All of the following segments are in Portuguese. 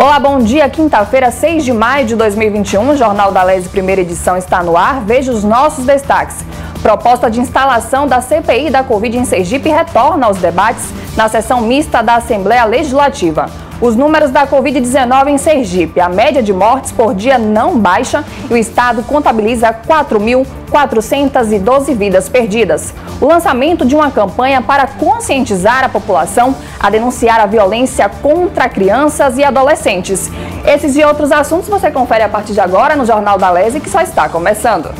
Olá, bom dia. Quinta-feira, 6 de maio de 2021, o Jornal da Lese, primeira edição, está no ar. Veja os nossos destaques. Proposta de instalação da CPI da Covid em Sergipe retorna aos debates na sessão mista da Assembleia Legislativa. Os números da Covid-19 em Sergipe, a média de mortes por dia não baixa e o estado contabiliza 4.412 vidas perdidas. O lançamento de uma campanha para conscientizar a população a denunciar a violência contra crianças e adolescentes. Esses e outros assuntos você confere a partir de agora no Jornal da Lese, que só está começando.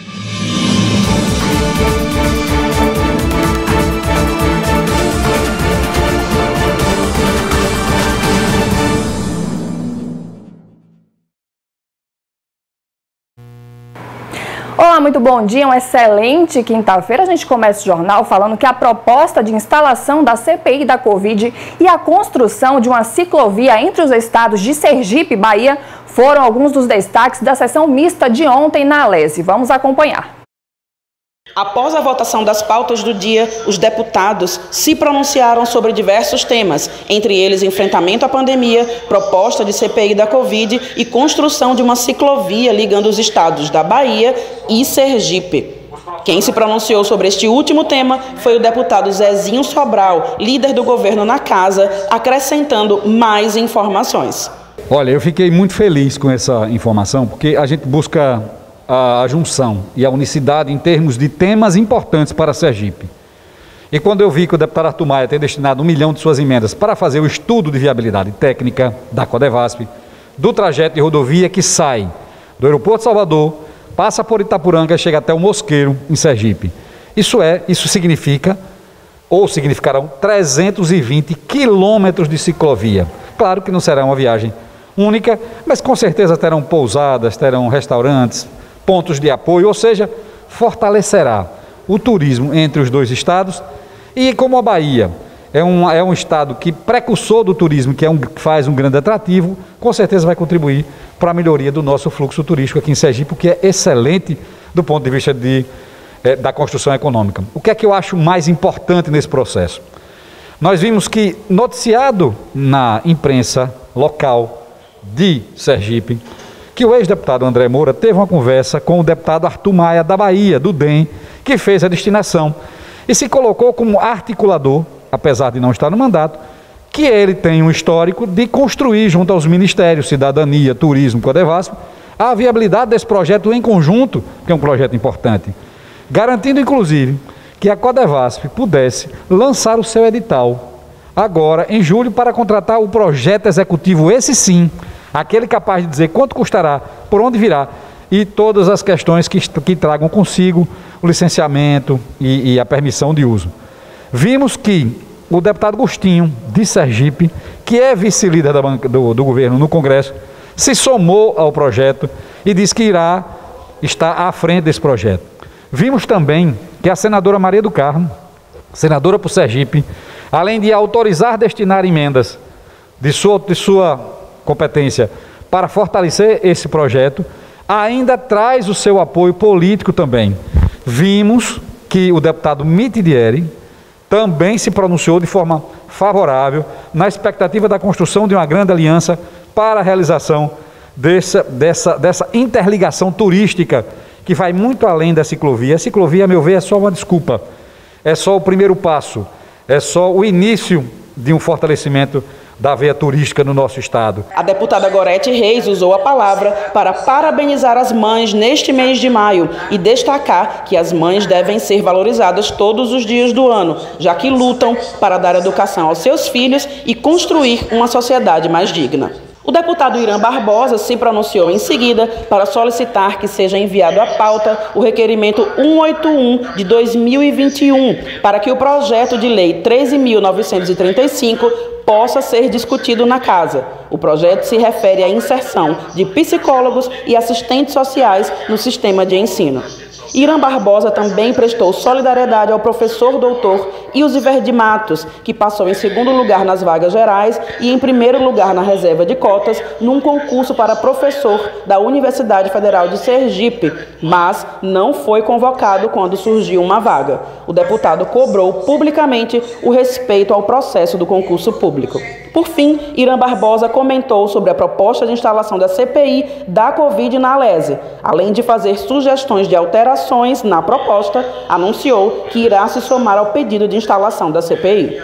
Olá, muito bom dia, uma excelente quinta-feira. A gente começa o jornal falando que a proposta de instalação da CPI da Covid e a construção de uma ciclovia entre os estados de Sergipe e Bahia foram alguns dos destaques da sessão mista de ontem na Lese. Vamos acompanhar. Após a votação das pautas do dia, os deputados se pronunciaram sobre diversos temas, entre eles enfrentamento à pandemia, proposta de CPI da Covid e construção de uma ciclovia ligando os estados da Bahia e Sergipe. Quem se pronunciou sobre este último tema foi o deputado Zezinho Sobral, líder do governo na casa, acrescentando mais informações. Olha, eu fiquei muito feliz com essa informação, porque a gente busca a junção e a unicidade em termos de temas importantes para Sergipe. E quando eu vi que o deputado Arthur Maia tem destinado 1 milhão de suas emendas para fazer o estudo de viabilidade técnica da Codevasf, do trajeto de rodovia que sai do aeroporto de Salvador, passa por Itapuranga e chega até o Mosqueiro, em Sergipe. Isso significa, ou significarão, 320 quilômetros de ciclovia. Claro que não será uma viagem única, mas com certeza terão pousadas, terão restaurantes, pontos de apoio, ou seja, fortalecerá o turismo entre os dois estados. E como a Bahia é um estado que precursor do turismo, que faz um grande atrativo, com certeza vai contribuir para a melhoria do nosso fluxo turístico aqui em Sergipe, o que é excelente do ponto de vista da construção econômica. O que é que eu acho mais importante nesse processo? Nós vimos que, noticiado na imprensa local de Sergipe, que o ex-deputado André Moura teve uma conversa com o deputado Arthur Maia da Bahia, do DEM, que fez a destinação e se colocou como articulador, apesar de não estar no mandato, que ele tem um histórico de construir junto aos ministérios, Cidadania, Turismo, Codevasf, a viabilidade desse projeto em conjunto, que é um projeto importante, garantindo inclusive que a Codevasf pudesse lançar o seu edital agora em julho para contratar o projeto executivo, esse sim, aquele capaz de dizer quanto custará, por onde virá e todas as questões que tragam consigo o licenciamento e a permissão de uso. Vimos que o deputado Agostinho, de Sergipe, que é vice-líder do governo no Congresso, se somou ao projeto e diz que irá estar à frente desse projeto. Vimos também que a senadora Maria do Carmo, senadora por Sergipe, além de autorizar destinar emendas de sua competência para fortalecer esse projeto, ainda traz o seu apoio político também. Vimos que o deputado Mitidieri também se pronunciou de forma favorável na expectativa da construção de uma grande aliança para a realização dessa interligação turística que vai muito além da ciclovia. A ciclovia, a meu ver, é só uma desculpa, é só o primeiro passo, é só o início de um fortalecimento da veia turística no nosso estado. A deputada Gorete Reis usou a palavra para parabenizar as mães neste mês de maio e destacar que as mães devem ser valorizadas todos os dias do ano, já que lutam para dar educação aos seus filhos e construir uma sociedade mais digna. O deputado Irã Barbosa se pronunciou em seguida para solicitar que seja enviado à pauta o requerimento 181 de 2021 para que o projeto de lei 13.935 possa ser discutido na casa. O projeto se refere à inserção de psicólogos e assistentes sociais no sistema de ensino. Irã Barbosa também prestou solidariedade ao professor doutor Ilziver de Matos, que passou em segundo lugar nas vagas gerais e em primeiro lugar na reserva de cotas num concurso para professor da Universidade Federal de Sergipe, mas não foi convocado quando surgiu uma vaga. O deputado cobrou publicamente o respeito ao processo do concurso público. Por fim, Irã Barbosa comentou sobre a proposta de instalação da CPI da Covid na Alese. Além de fazer sugestões de alterações na proposta, anunciou que irá se somar ao pedido de instalação da CPI.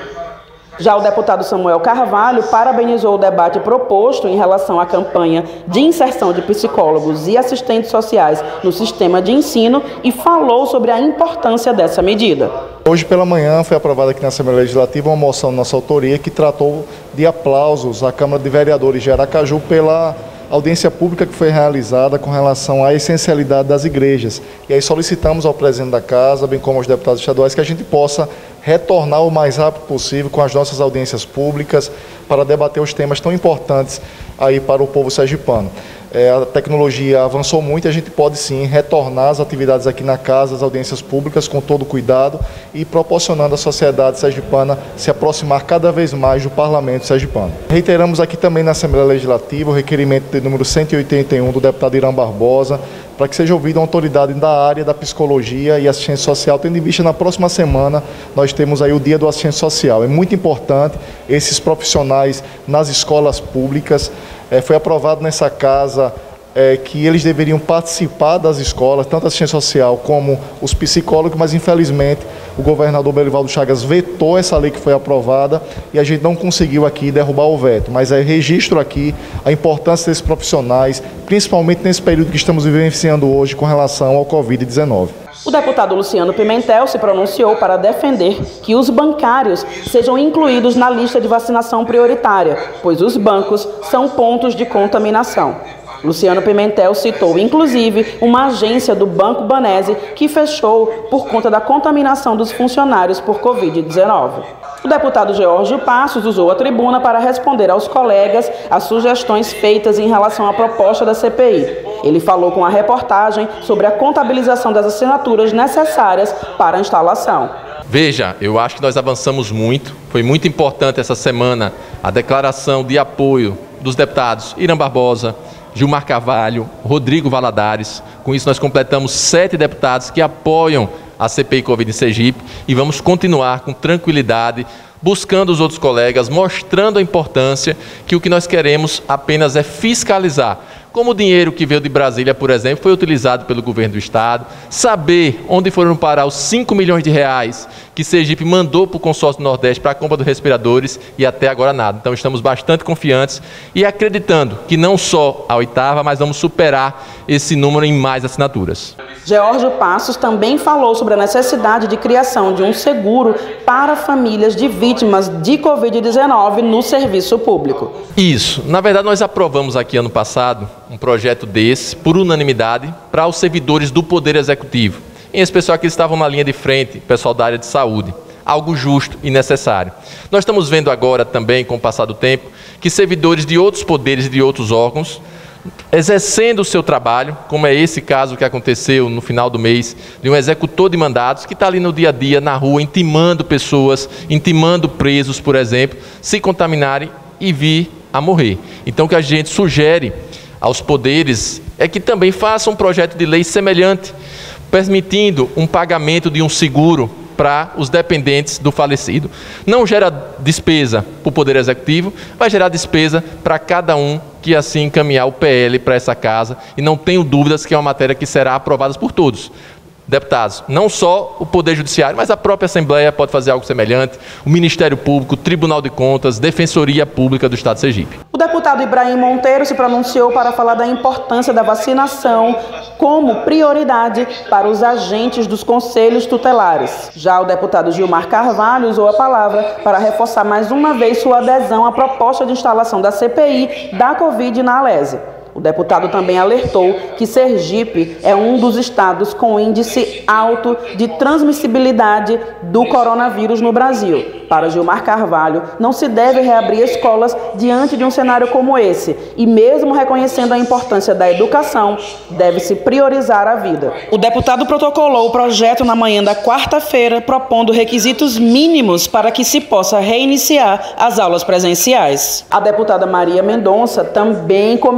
Já o deputado Samuel Carvalho parabenizou o debate proposto em relação à campanha de inserção de psicólogos e assistentes sociais no sistema de ensino e falou sobre a importância dessa medida. Hoje pela manhã foi aprovada aqui na Assembleia Legislativa uma moção de nossa autoria que tratou de aplausos à Câmara de Vereadores de Aracaju pela audiência pública que foi realizada com relação à essencialidade das igrejas. E aí solicitamos ao presidente da Casa, bem como aos deputados estaduais, que a gente possa retornar o mais rápido possível com as nossas audiências públicas para debater os temas tão importantes aí para o povo sergipano. A tecnologia avançou muito e a gente pode sim retornar as atividades aqui na Casa, as audiências públicas com todo cuidado e proporcionando à sociedade sergipana se aproximar cada vez mais do Parlamento sergipano. Reiteramos aqui também na Assembleia Legislativa o requerimento de número 181 do deputado Irã Barbosa para que seja ouvida uma autoridade da área da psicologia e assistência social, tendo em vista na próxima semana nós temos aí o Dia do Assistente Social. É muito importante esses profissionais nas escolas públicas. Foi aprovado nessa casa que eles deveriam participar das escolas, tanto a assistência social como os psicólogos, mas infelizmente o governador Belivaldo Chagas vetou essa lei que foi aprovada e a gente não conseguiu aqui derrubar o veto, mas registro aqui a importância desses profissionais, principalmente nesse período que estamos vivenciando hoje com relação ao Covid-19. O deputado Luciano Pimentel se pronunciou para defender que os bancários sejam incluídos na lista de vacinação prioritária, pois os bancos são pontos de contaminação. Luciano Pimentel citou, inclusive, uma agência do Banco Banese que fechou por conta da contaminação dos funcionários por Covid-19. O deputado Geórgio Passos usou a tribuna para responder aos colegas as sugestões feitas em relação à proposta da CPI. Ele falou com a reportagem sobre a contabilização das assinaturas necessárias para a instalação. Veja, eu acho que nós avançamos muito. Foi muito importante essa semana a declaração de apoio dos deputados Irã Barbosa, Gilmar Carvalho, Rodrigo Valadares. Com isso nós completamos 7 deputados que apoiam a CPI Covid em Sergipe e vamos continuar com tranquilidade, buscando os outros colegas, mostrando a importância que o que nós queremos apenas é fiscalizar. Como o dinheiro que veio de Brasília, por exemplo, foi utilizado pelo governo do estado, saber onde foram parar os 5 milhões de reais que Sergipe mandou para o consórcio do Nordeste para a compra dos respiradores e até agora nada. Então estamos bastante confiantes e acreditando que não só a 8ª, mas vamos superar esse número em mais assinaturas. Geórgio Passos também falou sobre a necessidade de criação de um seguro para famílias de vítimas de Covid-19 no serviço público. Isso. Na verdade, nós aprovamos aqui ano passado um projeto desse, por unanimidade, para os servidores do Poder Executivo, em especial aqueles que estavam na linha de frente, pessoal da área de saúde. Algo justo e necessário. Nós estamos vendo agora também, com o passar do tempo, que servidores de outros poderes e de outros órgãos, exercendo o seu trabalho, como é esse caso que aconteceu no final do mês, de um executor de mandados que está ali no dia a dia, na rua, intimando pessoas, intimando presos, por exemplo, se contaminarem e vir a morrer. Então o que a gente sugere aos poderes é que também façam um projeto de lei semelhante, permitindo um pagamento de um seguro para os dependentes do falecido. Não gera despesa para o Poder Executivo, vai gerar despesa para cada um que assim encaminhar o PL para essa casa, e não tenho dúvidas que é uma matéria que será aprovada por todos. Deputados, não só o Poder Judiciário, mas a própria Assembleia pode fazer algo semelhante, o Ministério Público, o Tribunal de Contas, Defensoria Pública do Estado de Sergipe. O deputado Ibrahim Monteiro se pronunciou para falar da importância da vacinação como prioridade para os agentes dos conselhos tutelares. Já o deputado Gilmar Carvalho usou a palavra para reforçar mais uma vez sua adesão à proposta de instalação da CPI da Covid na Alese. O deputado também alertou que Sergipe é um dos estados com índice alto de transmissibilidade do coronavírus no Brasil. Para Gilmar Carvalho, não se deve reabrir escolas diante de um cenário como esse e, mesmo reconhecendo a importância da educação, deve-se priorizar a vida. O deputado protocolou o projeto na manhã da quarta-feira, propondo requisitos mínimos para que se possa reiniciar as aulas presenciais. A deputada Maria Mendonça também comentou sobre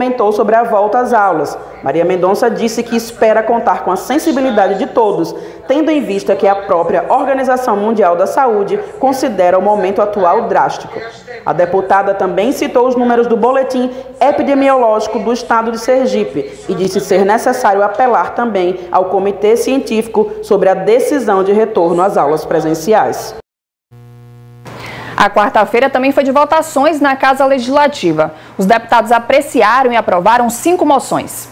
sobre a volta às aulas. Maria Mendonça disse que espera contar com a sensibilidade de todos, tendo em vista que a própria Organização Mundial da Saúde considera o momento atual drástico. A deputada também citou os números do boletim epidemiológico do estado de Sergipe e disse ser necessário apelar também ao Comitê Científico sobre a decisão de retorno às aulas presenciais. A quarta-feira também foi de votações na Casa Legislativa. Os deputados apreciaram e aprovaram 5 moções.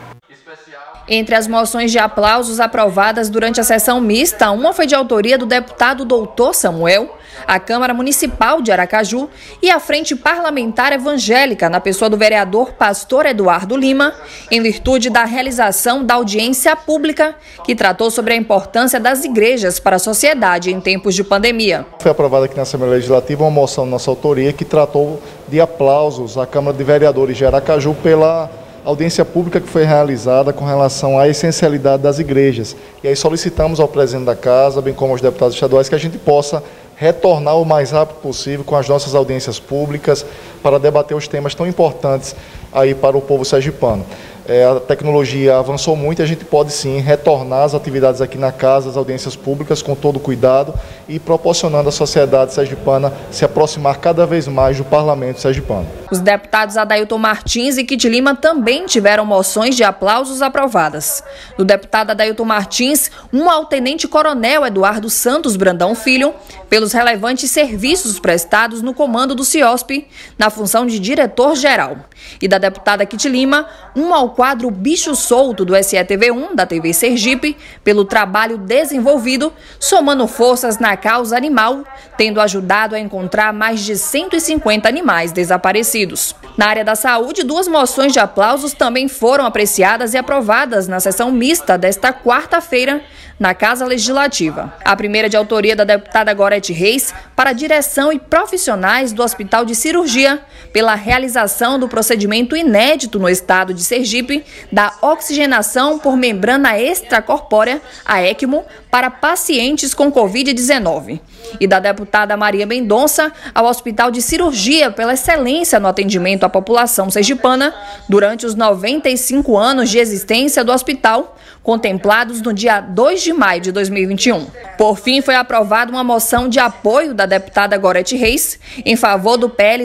Entre as moções de aplausos aprovadas durante a sessão mista, uma foi de autoria do deputado Doutor Samuel, a Câmara Municipal de Aracaju e a Frente Parlamentar Evangélica, na pessoa do vereador Pastor Eduardo Lima, em virtude da realização da audiência pública, que tratou sobre a importância das igrejas para a sociedade em tempos de pandemia. Foi aprovada aqui na Assembleia Legislativa uma moção de nossa autoria que tratou de aplausos à Câmara de Vereadores de Aracaju pela audiência pública que foi realizada com relação à essencialidade das igrejas. E aí solicitamos ao presidente da Casa, bem como aos deputados estaduais, que a gente possa retornar o mais rápido possível com as nossas audiências públicas para debater os temas tão importantes aí para o povo sergipano. A tecnologia avançou muito e a gente pode sim retornar as atividades aqui na Casa, as audiências públicas com todo cuidado e proporcionando à sociedade sergipana se aproximar cada vez mais do Parlamento sergipano. Os deputados Adailton Martins e Kit Lima também tiveram moções de aplausos aprovadas. Do deputado Adailton Martins, uma ao tenente-coronel Eduardo Santos Brandão Filho, pelos relevantes serviços prestados no comando do CIOSP, na função de diretor-geral. E da deputada Kit Lima, um ao quadro Bicho Solto do SETV1 da TV Sergipe, pelo trabalho desenvolvido, somando forças na causa animal, tendo ajudado a encontrar mais de 150 animais desaparecidos. Na área da saúde, 2 moções de aplausos também foram apreciadas e aprovadas na sessão mista desta quarta-feira, na Casa Legislativa. A primeira de autoria da deputada Gorete Reis para a direção e profissionais do Hospital de Cirurgia pela realização do procedimento inédito no estado de Sergipe da oxigenação por membrana extracorpórea, a ECMO, para pacientes com Covid-19. E da deputada Maria Mendonça ao Hospital de Cirurgia pela excelência no atendimento à população sergipana durante os 95 anos de existência do hospital, contemplados no dia 2 de maio de 2021. Por fim, foi aprovada uma moção de apoio da deputada Gorete Reis em favor do PL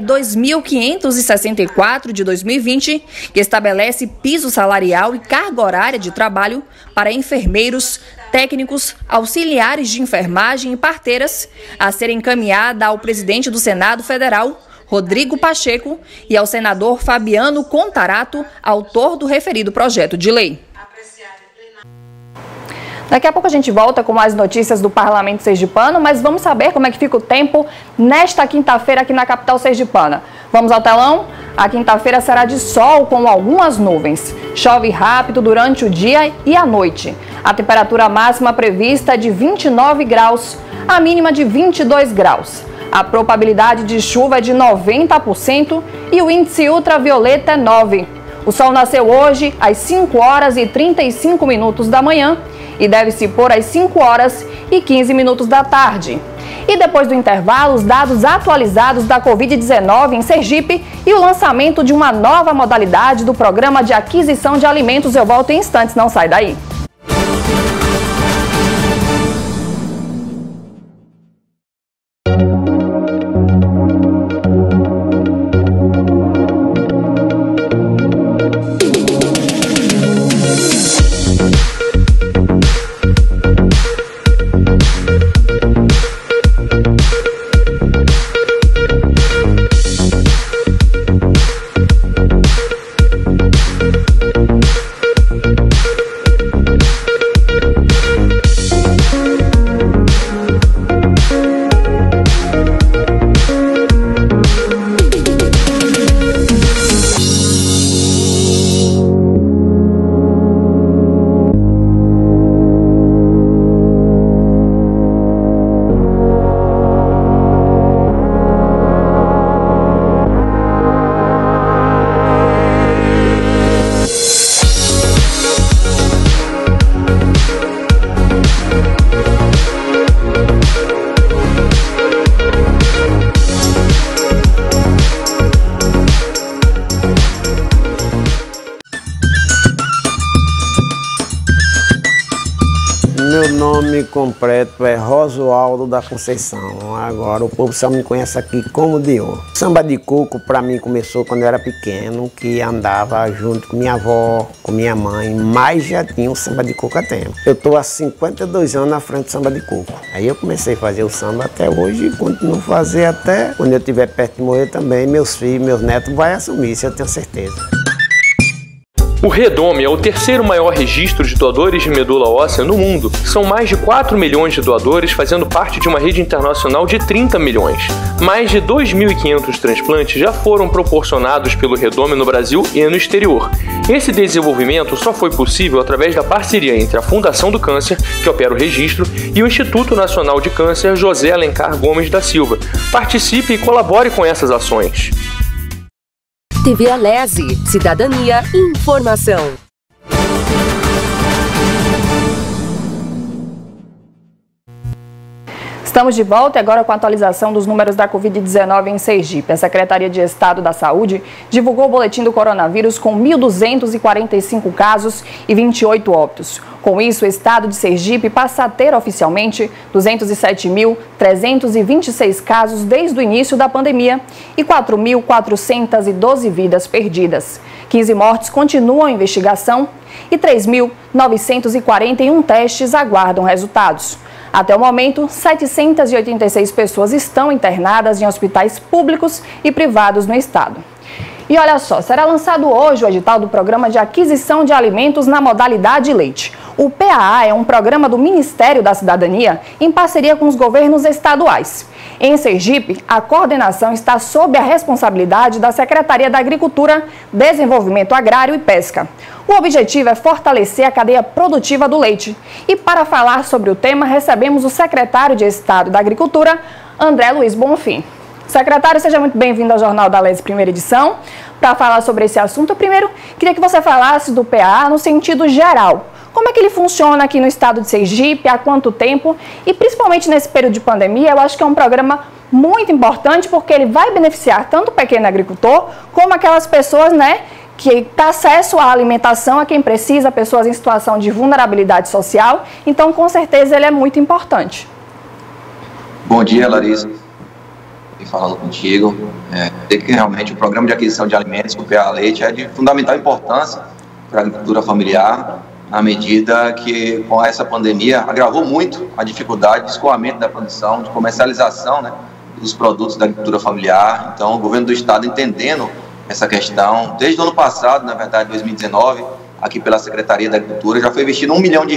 2564 de 2020, que estabelece piso salarial e carga horária de trabalho para enfermeiros, técnicos, auxiliares de enfermagem e parteiras, a ser encaminhada ao presidente do Senado Federal, Rodrigo Pacheco, e ao senador Fabiano Contarato, autor do referido projeto de lei. Daqui a pouco a gente volta com mais notícias do Parlamento Sergipano, mas vamos saber como é que fica o tempo nesta quinta-feira aqui na capital sergipana. Vamos ao telão? A quinta-feira será de sol com algumas nuvens. Chove rápido durante o dia e a noite. A temperatura máxima prevista é de 29 graus, a mínima de 22 graus. A probabilidade de chuva é de 90% e o índice ultravioleta é 9. O sol nasceu hoje às 5 horas e 35 minutos da manhã e deve se pôr às 5 horas e 15 minutos da tarde. E depois do intervalo, os dados atualizados da Covid-19 em Sergipe e o lançamento de uma nova modalidade do Programa de Aquisição de Alimentos. Eu volto em instantes, não sai daí. nome completo é Rosualdo da Conceição. Agora o povo só me conhece aqui como Diô. Samba de coco para mim começou quando eu era pequeno, que andava junto com minha avó, com minha mãe, mas já tinha o samba de coco há tempo. Eu tô há 52 anos na frente do samba de coco. Aí eu comecei a fazer o samba até hoje e continuo a fazer até quando eu estiver perto de morrer também. Meus filhos, meus netos vão assumir, isso eu tenho certeza. O Redome é o terceiro maior registro de doadores de medula óssea no mundo. São mais de 4 milhões de doadores, fazendo parte de uma rede internacional de 30 milhões. Mais de 2.500 transplantes já foram proporcionados pelo Redome no Brasil e no exterior. Esse desenvolvimento só foi possível através da parceria entre a Fundação do Câncer, que opera o registro, e o Instituto Nacional de Câncer José Alencar Gomes da Silva. Participe e colabore com essas ações. TV Alesi, Cidadania e Informação. Estamos de volta agora com a atualização dos números da Covid-19 em Sergipe. A Secretaria de Estado da Saúde divulgou o boletim do coronavírus com 1.245 casos e 28 óbitos. Com isso, o estado de Sergipe passa a ter oficialmente 207.326 casos desde o início da pandemia e 4.412 vidas perdidas. 15 mortes continuam em investigação e 3.941 testes aguardam resultados. Até o momento, 786 pessoas estão internadas em hospitais públicos e privados no estado. E olha só, será lançado hoje o edital do Programa de Aquisição de Alimentos na modalidade leite. O PAA é um programa do Ministério da Cidadania em parceria com os governos estaduais. Em Sergipe, a coordenação está sob a responsabilidade da Secretaria da Agricultura, Desenvolvimento Agrário e Pesca. O objetivo é fortalecer a cadeia produtiva do leite. E para falar sobre o tema, recebemos o secretário de Estado da Agricultura, André Luiz Bonfim. Secretário, seja muito bem-vindo ao Jornal da Alesi, primeira edição. Para falar sobre esse assunto, primeiro, queria que você falasse do PAA no sentido geral. Como é que ele funciona aqui no estado de Sergipe, há quanto tempo? E principalmente nesse período de pandemia, eu acho que é um programa muito importante porque ele vai beneficiar tanto o pequeno agricultor como aquelas pessoas, que dá acesso à alimentação a quem precisa, pessoas em situação de vulnerabilidade social. Então, com certeza, ele é muito importante. Bom dia, Larissa. Falando contigo, que realmente o Programa de Aquisição de Alimentos, o PAA Leite, é de fundamental importância para a agricultura familiar, na medida que, com essa pandemia, agravou muito a dificuldade de escoamento da produção, de comercialização dos produtos da agricultura familiar. Então, o governo do estado, entendendo essa questão, desde o ano passado, na verdade, 2019, aqui pela Secretaria da Agricultura, já foi investido R$1 milhão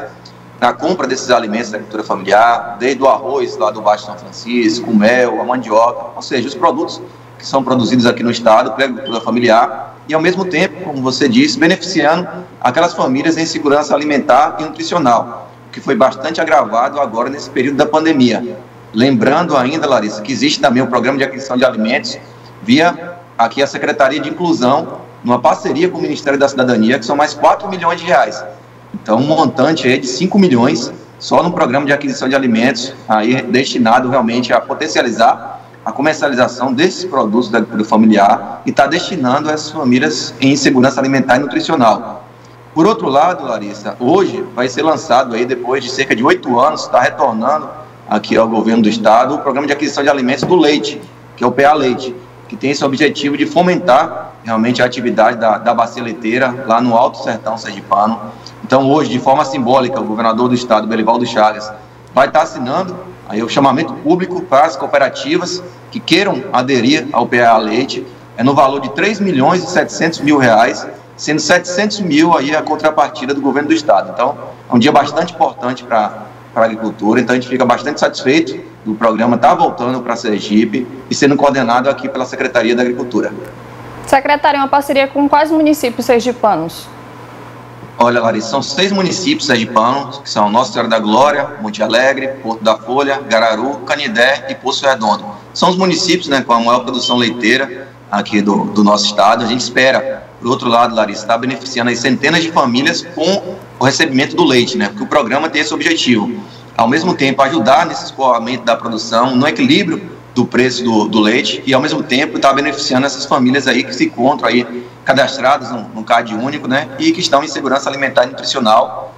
na compra desses alimentos da agricultura familiar, desde o arroz lá do Baixo São Francisco, o mel, a mandioca, ou seja, os produtos que são produzidos aqui no estado pela agricultura familiar e, ao mesmo tempo, como você disse, beneficiando aquelas famílias em segurança alimentar e nutricional, que foi bastante agravado agora nesse período da pandemia. Lembrando ainda, Larissa, que existe também o Programa de Aquisição de Alimentos via aqui a Secretaria de Inclusão, numa parceria com o Ministério da Cidadania, que são mais R$4 milhões. Então, um montante aí de 5 milhões só no Programa de Aquisição de Alimentos, aí destinado realmente a potencializar a comercialização desses produtos da agricultura familiar e está destinando essas famílias em segurança alimentar e nutricional. Por outro lado, Larissa, hoje vai ser lançado aí, depois de cerca de 8 anos, está retornando aqui ao governo do estado, o Programa de Aquisição de Alimentos do Leite, que é o PA Leite, que tem esse objetivo de fomentar realmente a atividade da bacia leiteira lá no Alto Sertão Sergipano. Então, hoje, de forma simbólica, o governador do estado, Belivaldo Chagas, vai estar assinando aí o chamamento público para as cooperativas que queiram aderir ao PA Leite, no valor de R$3.700.000, sendo 700 mil aí a contrapartida do governo do estado. Então, é um dia bastante importante para a agricultura, então a gente fica bastante satisfeito do programa estar voltando para Sergipe e sendo coordenado aqui pela Secretaria da Agricultura. Secretário, é uma parceria com quais municípios sergipanos? Olha, Larissa, são 6 municípios sergipanos, que são Nossa Senhora da Glória, Monte Alegre, Porto da Folha, Gararu, Canidé e Poço Redondo. São os municípios com a maior produção leiteira aqui do nosso estado. A gente espera, por outro lado, Larissa, está beneficiando aí centenas de famílias com o recebimento do leite, porque o programa tem esse objetivo. Ao mesmo tempo, ajudar nesse escoamento da produção, no equilíbrio do preço do leite e, ao mesmo tempo, está beneficiando essas famílias aí que se encontram aí cadastradas no CAD único, e que estão em segurança alimentar e nutricional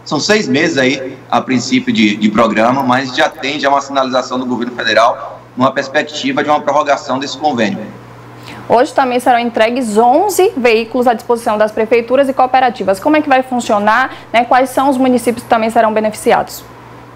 São 6 meses aí, a princípio, de programa, mas já tem uma sinalização do governo federal numa perspectiva de uma prorrogação desse convênio. Hoje também serão entregues 11 veículos à disposição das prefeituras e cooperativas. Como é que vai funcionar, né? Quais são os municípios que também serão beneficiados?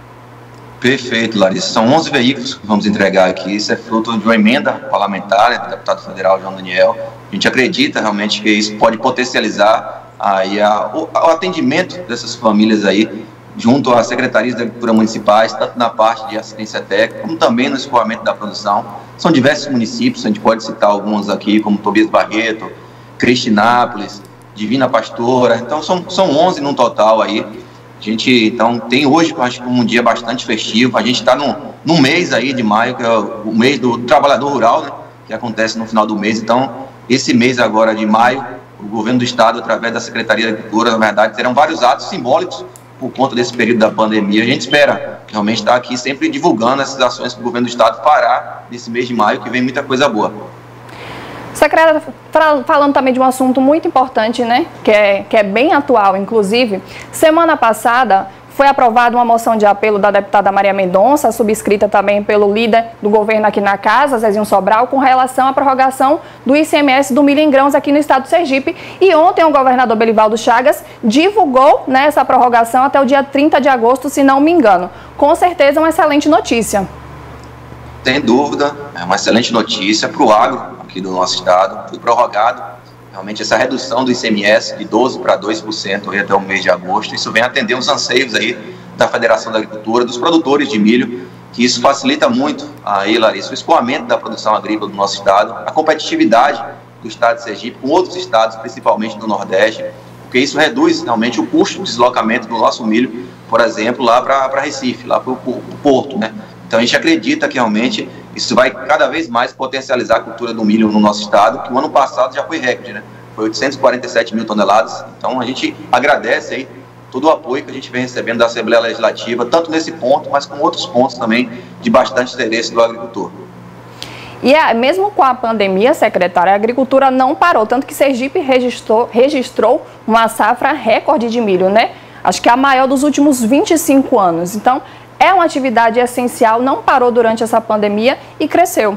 Perfeito, Larissa. São 11 veículos que vamos entregar aqui. Isso é fruto de uma emenda parlamentar do deputado federal João Daniel. A gente acredita realmente que isso pode potencializar aí o atendimento dessas famílias aí, junto às secretarias da Agricultura municipais, tanto na parte de assistência técnica, como também no escoamento da produção. São diversos municípios, a gente pode citar alguns aqui, como Tobias Barreto, Cristinápolis, Divina Pastora. Então, são 11 no total aí. A gente, então, tem hoje, acho que um dia bastante festivo. A gente está num mês aí de maio, que é o mês do trabalhador rural, né, que acontece no final do mês. Então, esse mês agora de maio, o governo do estado, através da Secretaria da Agricultura, na verdade, terão vários atos simbólicos por conta desse período da pandemia. A gente espera realmente estar aqui sempre divulgando essas ações que o governo do estado fará nesse mês de maio, que vem muita coisa boa. Secretário, falando também de um assunto muito importante, né, que é bem atual, inclusive, semana passada foi aprovada uma moção de apelo da deputada Maria Mendonça, subscrita também pelo líder do governo aqui na casa, Zezinho Sobral, com relação à prorrogação do ICMS do milho em grãos aqui no estado do Sergipe. E ontem o governador Belivaldo Chagas divulgou, né, essa prorrogação até o dia 30 de agosto, se não me engano. Com certeza uma excelente notícia. Sem dúvida, é uma excelente notícia para o agro aqui do nosso estado. Foi prorrogado realmente essa redução do ICMS de 12% para 2% aí até o mês de agosto. Isso vem atender os anseios aí da Federação da Agricultura, dos produtores de milho, que isso facilita muito aí, Larissa, o escoamento da produção agrícola do nosso estado, a competitividade do estado de Sergipe com outros estados, principalmente do Nordeste, porque isso reduz realmente o custo de deslocamento do nosso milho, por exemplo, lá para Recife, lá para o Porto, né? Então a gente acredita que realmente isso vai cada vez mais potencializar a cultura do milho no nosso estado, que o ano passado já foi recorde, né? Foi 847 mil toneladas. Então a gente agradece aí todo o apoio que a gente vem recebendo da Assembleia Legislativa, tanto nesse ponto, mas com outros pontos também de bastante interesse do agricultor. E mesmo com a pandemia, secretária, a agricultura não parou, tanto que Sergipe registrou uma safra recorde de milho, né? Acho que é a maior dos últimos 25 anos. Então, é uma atividade essencial, não parou durante essa pandemia e cresceu.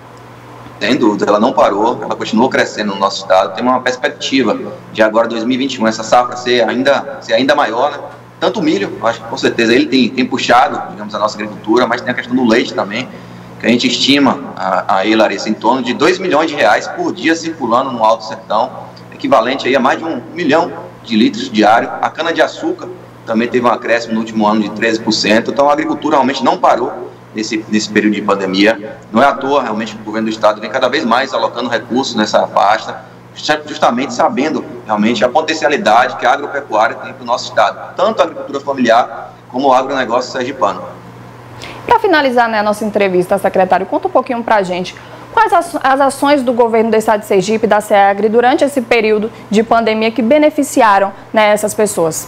Sem dúvida, ela não parou, ela continuou crescendo no nosso estado. Tem uma perspectiva de agora 2021, essa safra ser ainda maior, né? Tanto o milho, acho que com certeza ele tem puxado, digamos, a nossa agricultura, mas tem a questão do leite também, que a gente estima aí, Larissa, em torno de 2 milhões de reais por dia circulando no Alto Sertão, equivalente aí a mais de 1 milhão de litros diário. A cana-de-açúcar também teve um acréscimo no último ano de 13%, então a agricultura realmente não parou nesse período de pandemia. Não é à toa, realmente, que o governo do estado vem cada vez mais alocando recursos nessa pasta, justamente sabendo realmente a potencialidade que a agropecuária tem para o nosso estado, tanto a agricultura familiar como o agronegócio sergipano. Para finalizar, né, a nossa entrevista, secretário, conta um pouquinho para a gente quais as ações do governo do estado de Sergipe, da SEAGRE, durante esse período de pandemia que beneficiaram, né, essas pessoas.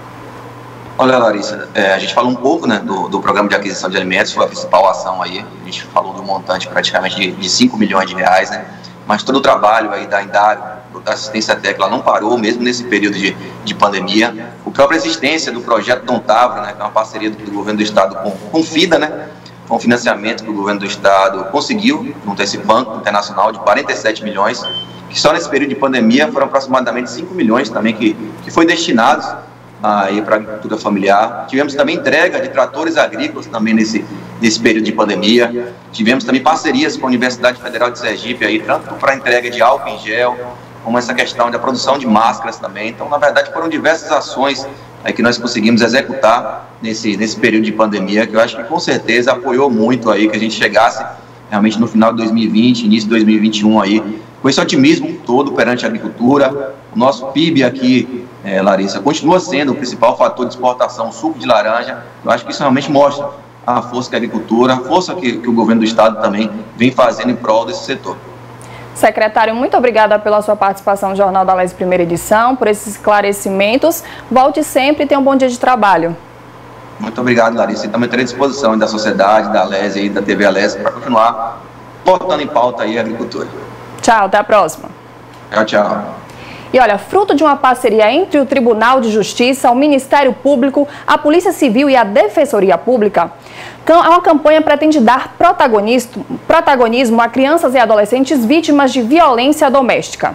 Olha, Larissa, a gente falou um pouco, né, do programa de aquisição de alimentos, foi a principal ação aí. A gente falou do montante praticamente de 5 milhões de reais, né? Mas todo o trabalho aí da Indário, da assistência técnica, ela não parou, mesmo nesse período de pandemia. A própria existência do projeto Dom Távora, né, que é uma parceria do governo do estado com o FIDA, né? Com o financiamento que o governo do estado conseguiu, junto a esse banco internacional de 47 milhões, que só nesse período de pandemia foram aproximadamente 5 milhões também que foi destinados aí para a agricultura familiar. Tivemos também entrega de tratores agrícolas também nesse período de pandemia. Tivemos também parcerias com a Universidade Federal de Sergipe aí, tanto para a entrega de álcool em gel, como essa questão da produção de máscaras também. Então, na verdade, foram diversas ações aí que nós conseguimos executar nesse período de pandemia, que eu acho que com certeza apoiou muito aí que a gente chegasse realmente no final de 2020, início de 2021 aí, com esse otimismo todo perante a agricultura. O nosso PIB aqui, Larissa, continua sendo o principal fator de exportação, o suco de laranja. Eu acho que isso realmente mostra a força que a agricultura, a força que o governo do estado também vem fazendo em prol desse setor. Secretário, muito obrigada pela sua participação no Jornal da Alese, primeira edição, por esses esclarecimentos. Volte sempre e tenha um bom dia de trabalho. Muito obrigado, Larissa. E também estarei à disposição da sociedade, da Alese e da TV Alese para continuar botando em pauta aí a agricultura. Tchau, até a próxima. Tchau, tchau. E olha, fruto de uma parceria entre o Tribunal de Justiça, o Ministério Público, a Polícia Civil e a Defensoria Pública, uma campanha pretende dar protagonismo a crianças e adolescentes vítimas de violência doméstica.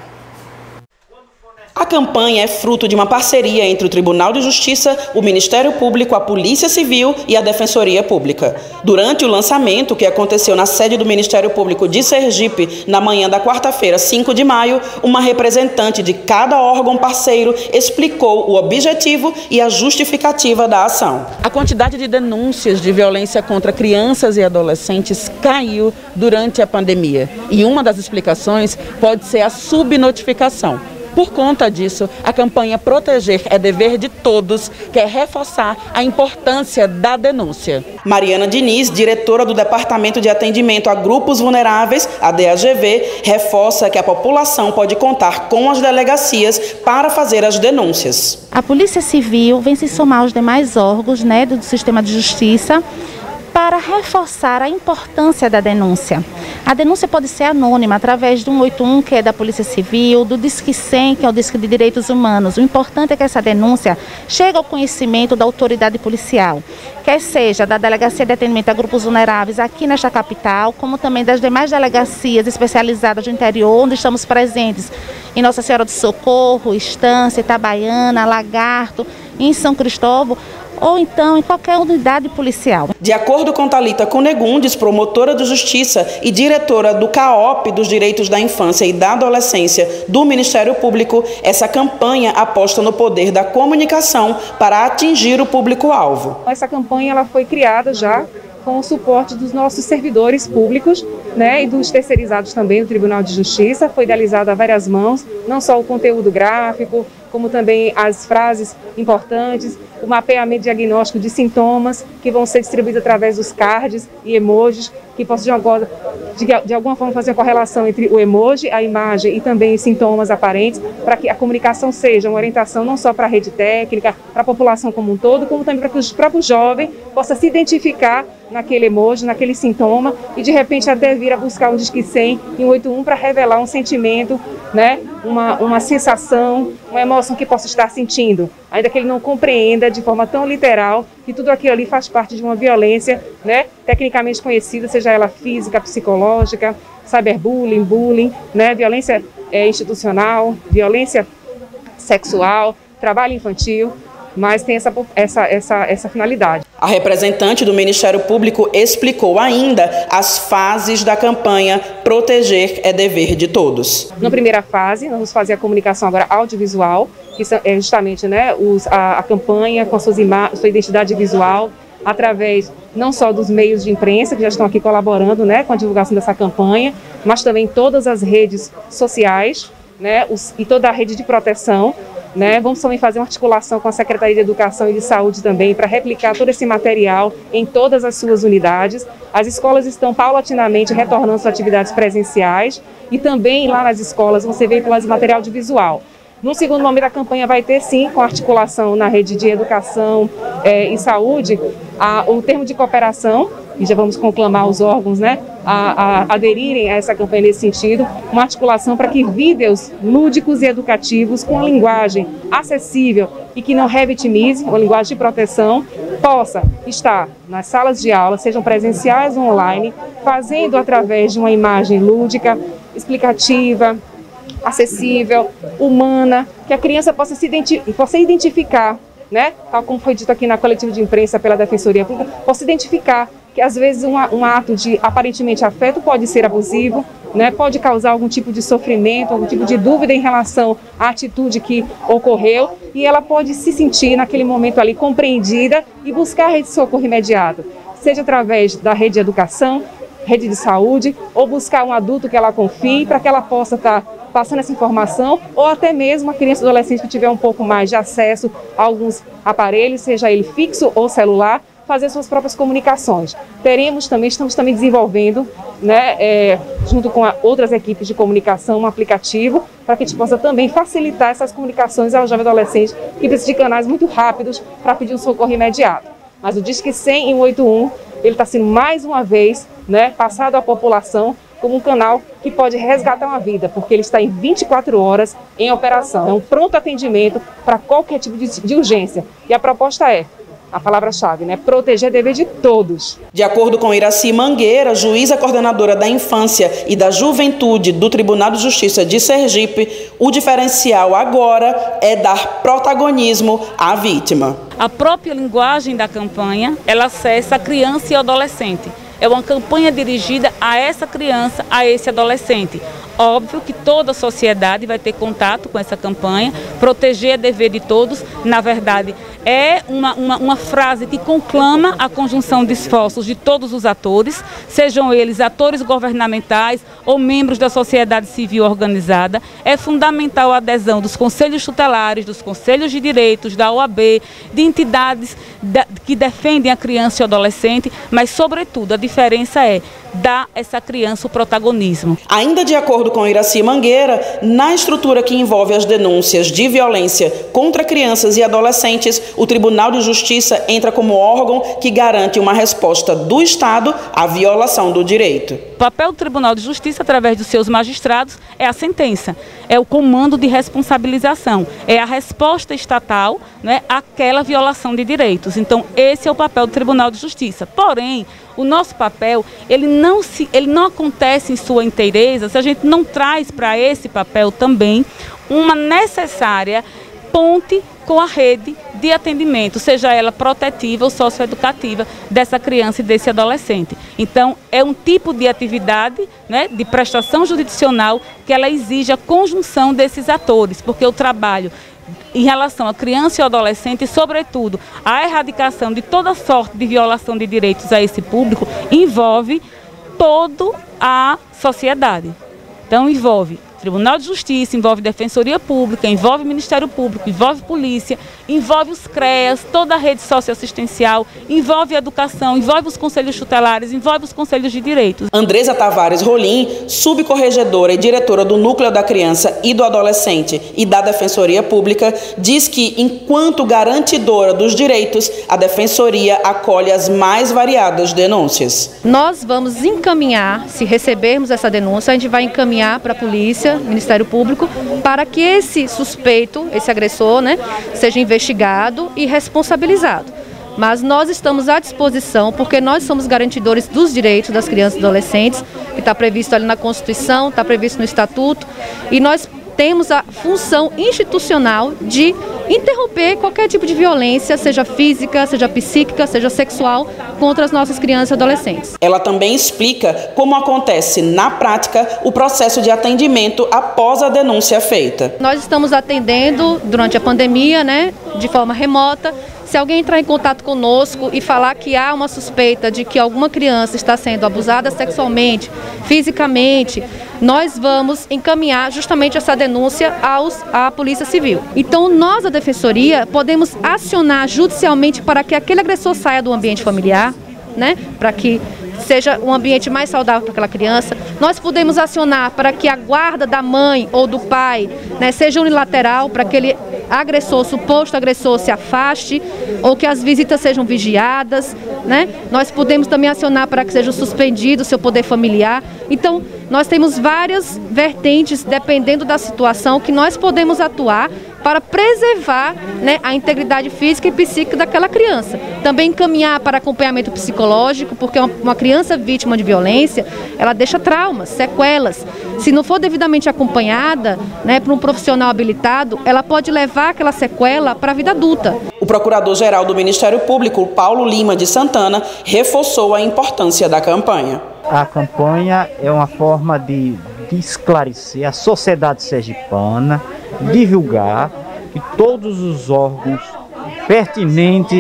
A campanha é fruto de uma parceria entre o Tribunal de Justiça, o Ministério Público, a Polícia Civil e a Defensoria Pública. Durante o lançamento, que aconteceu na sede do Ministério Público de Sergipe, na manhã da quarta-feira, 5 de maio, uma representante de cada órgão parceiro explicou o objetivo e a justificativa da ação. A quantidade de denúncias de violência contra crianças e adolescentes caiu durante a pandemia. E uma das explicações pode ser a subnotificação. Por conta disso, a campanha Proteger é Dever de Todos quer reforçar a importância da denúncia. Mariana Diniz, diretora do Departamento de Atendimento a Grupos Vulneráveis, a DAGV, reforça que a população pode contar com as delegacias para fazer as denúncias. A Polícia Civil vem se somar aos demais órgãos, do sistema de justiça, para reforçar a importância da denúncia. A denúncia pode ser anônima através do 181, que é da Polícia Civil, do Disque 100, que é o Disque de Direitos Humanos. O importante é que essa denúncia chegue ao conhecimento da autoridade policial, quer seja da Delegacia de Atendimento a Grupos Vulneráveis aqui nesta capital, como também das demais delegacias especializadas do interior, onde estamos presentes em Nossa Senhora do Socorro, Estância, Itabaiana, Lagarto, em São Cristóvão, ou então em qualquer unidade policial. De acordo com Thalita Cunegundes, promotora de Justiça e diretora do CAOP dos Direitos da Infância e da Adolescência do Ministério Público, essa campanha aposta no poder da comunicação para atingir o público-alvo. Essa campanha ela foi criada já com o suporte dos nossos servidores públicos, e dos terceirizados também do Tribunal de Justiça. Foi idealizada a várias mãos, não só o conteúdo gráfico, como também as frases importantes, o mapeamento diagnóstico de sintomas que vão ser distribuídos através dos cards e emojis, que possam de alguma forma fazer a correlação entre o emoji, a imagem e também os sintomas aparentes, para que a comunicação seja uma orientação não só para a rede técnica, para a população como um todo, como também para que os próprios jovens possam se identificar naquele emoji, naquele sintoma e de repente até vir a buscar um Disque 100 e um 181 para revelar um sentimento, uma sensação, uma emoção que possa estar sentindo, ainda que ele não compreenda de forma tão literal que tudo aquilo ali faz parte de uma violência, tecnicamente conhecida, seja ela física, psicológica, cyberbullying, bullying, violência institucional, violência sexual, trabalho infantil, mas tem essa finalidade. A representante do Ministério Público explicou ainda as fases da campanha Proteger é Dever de Todos. Na primeira fase, nós vamos fazer a comunicação agora audiovisual, que é justamente a campanha com a sua identidade visual, através não só dos meios de imprensa, que já estão aqui colaborando com a divulgação dessa campanha, mas também todas as redes sociais e toda a rede de proteção. Vamos também fazer uma articulação com a Secretaria de Educação e de Saúde também para replicar todo esse material em todas as suas unidades. As escolas estão paulatinamente retornando suas atividades presenciais e também lá nas escolas vão ser veiculados material audiovisual. No segundo momento, a campanha vai ter, sim, com articulação na rede de educação e saúde, o termo de cooperação, e já vamos conclamar os órgãos a aderirem a essa campanha nesse sentido, uma articulação para que vídeos lúdicos e educativos com a linguagem acessível e que não revitimize, uma linguagem de proteção, possa estar nas salas de aula, sejam presenciais ou online, fazendo através de uma imagem lúdica, explicativa, acessível, humana, que a criança possa identificar, tal como foi dito aqui na coletiva de imprensa pela Defensoria Pública, possa identificar que às vezes um ato de aparentemente afeto pode ser abusivo, pode causar algum tipo de sofrimento, algum tipo de dúvida em relação à atitude que ocorreu e ela pode se sentir naquele momento ali compreendida e buscar a rede de socorro imediato, seja através da rede de educação, rede de saúde, ou buscar um adulto que ela confie para que ela possa estar passando essa informação, ou até mesmo a criança ou adolescente que tiver um pouco mais de acesso a alguns aparelhos, seja ele fixo ou celular, fazer suas próprias comunicações. Estamos também desenvolvendo, junto com outras equipes de comunicação, um aplicativo para que a gente possa também facilitar essas comunicações aos jovens adolescentes que precisam de canais muito rápidos para pedir um socorro imediato. Mas o Disque 100 e o 181, ele está sendo mais uma vez passado à população como um canal que pode resgatar uma vida, porque ele está em 24 horas em operação. É um pronto atendimento para qualquer tipo de urgência. E a proposta é, a palavra-chave, né? Proteger é dever de todos. De acordo com Iraci Mangueira, juíza coordenadora da Infância e da Juventude do Tribunal de Justiça de Sergipe, o diferencial agora é dar protagonismo à vítima. A própria linguagem da campanha, ela acessa a criança e o adolescente. É uma campanha dirigida a essa criança, a esse adolescente. Óbvio que toda a sociedade vai ter contato com essa campanha. Proteger é dever de todos. Na verdade, é uma frase que conclama a conjunção de esforços de todos os atores, sejam eles atores governamentais ou membros da sociedade civil organizada. É fundamental a adesão dos conselhos tutelares, dos conselhos de direitos, da OAB, de entidades que defendem a criança e o adolescente, mas, sobretudo, a diferença é dar a essa criança o protagonismo. Ainda de acordo com Iraci Mangueira, na estrutura que envolve as denúncias de violência contra crianças e adolescentes, o Tribunal de Justiça entra como órgão que garante uma resposta do Estado à violação do direito. O papel do Tribunal de Justiça, através dos seus magistrados, é a sentença, é o comando de responsabilização, é a resposta estatal, né, àquela violação de direitos. Então, esse é o papel do Tribunal de Justiça. Porém, o nosso papel, ele não acontece em sua inteireza se a gente não traz para esse papel também uma necessária ponte com a rede de atendimento, seja ela protetiva ou socioeducativa dessa criança e desse adolescente. Então, é um tipo de atividade, né, de prestação jurisdicional que ela exige a conjunção desses atores, porque o trabalho em relação à criança e ao adolescente e, sobretudo, a erradicação de toda sorte de violação de direitos a esse público envolve toda a sociedade. Então, envolve Tribunal de Justiça, envolve Defensoria Pública, envolve Ministério Público, envolve Polícia, envolve os CREAS, toda a rede socioassistencial, envolve a educação, envolve os conselhos tutelares, envolve os conselhos de direitos. Andresa Tavares Rolim, subcorregedora e diretora do Núcleo da Criança e do Adolescente e da Defensoria Pública, diz que, enquanto garantidora dos direitos, a Defensoria acolhe as mais variadas denúncias. Nós vamos encaminhar, se recebermos essa denúncia, a gente vai encaminhar para a polícia, Ministério Público, para que esse suspeito, esse agressor, né, seja investigado e responsabilizado. Mas nós estamos à disposição, porque nós somos garantidores dos direitos das crianças e adolescentes, que está previsto ali na Constituição, está previsto no Estatuto, e nós temos a função institucional de interromper qualquer tipo de violência, seja física, seja psíquica, seja sexual, contra as nossas crianças e adolescentes. Ela também explica como acontece na prática o processo de atendimento após a denúncia feita. Nós estamos atendendo durante a pandemia, né, de forma remota. Se alguém entrar em contato conosco e falar que há uma suspeita de que alguma criança está sendo abusada sexualmente, fisicamente, nós vamos encaminhar justamente essa denúncia à Polícia Civil. Então, nós, a Defensoria, podemos acionar judicialmente para que aquele agressor saia do ambiente familiar, né, para que seja um ambiente mais saudável para aquela criança. Nós podemos acionar para que a guarda da mãe ou do pai, né, seja unilateral, para que aquele agressor, suposto agressor, se afaste, ou que as visitas sejam vigiadas, né? Nós podemos também acionar para que seja suspendido o seu poder familiar. Então, nós temos várias vertentes, dependendo da situação, que nós podemos atuar para preservar, né, a integridade física e psíquica daquela criança. Também encaminhar para acompanhamento psicológico, porque uma criança vítima de violência, ela deixa traumas, sequelas. Se não for devidamente acompanhada, né, por um profissional habilitado, ela pode levar aquela sequela para a vida adulta. O Procurador-Geral do Ministério Público, Paulo Lima de Santana, reforçou a importância da campanha. A campanha é uma forma de esclarecer a sociedade sergipana, divulgar que todos os órgãos pertinentes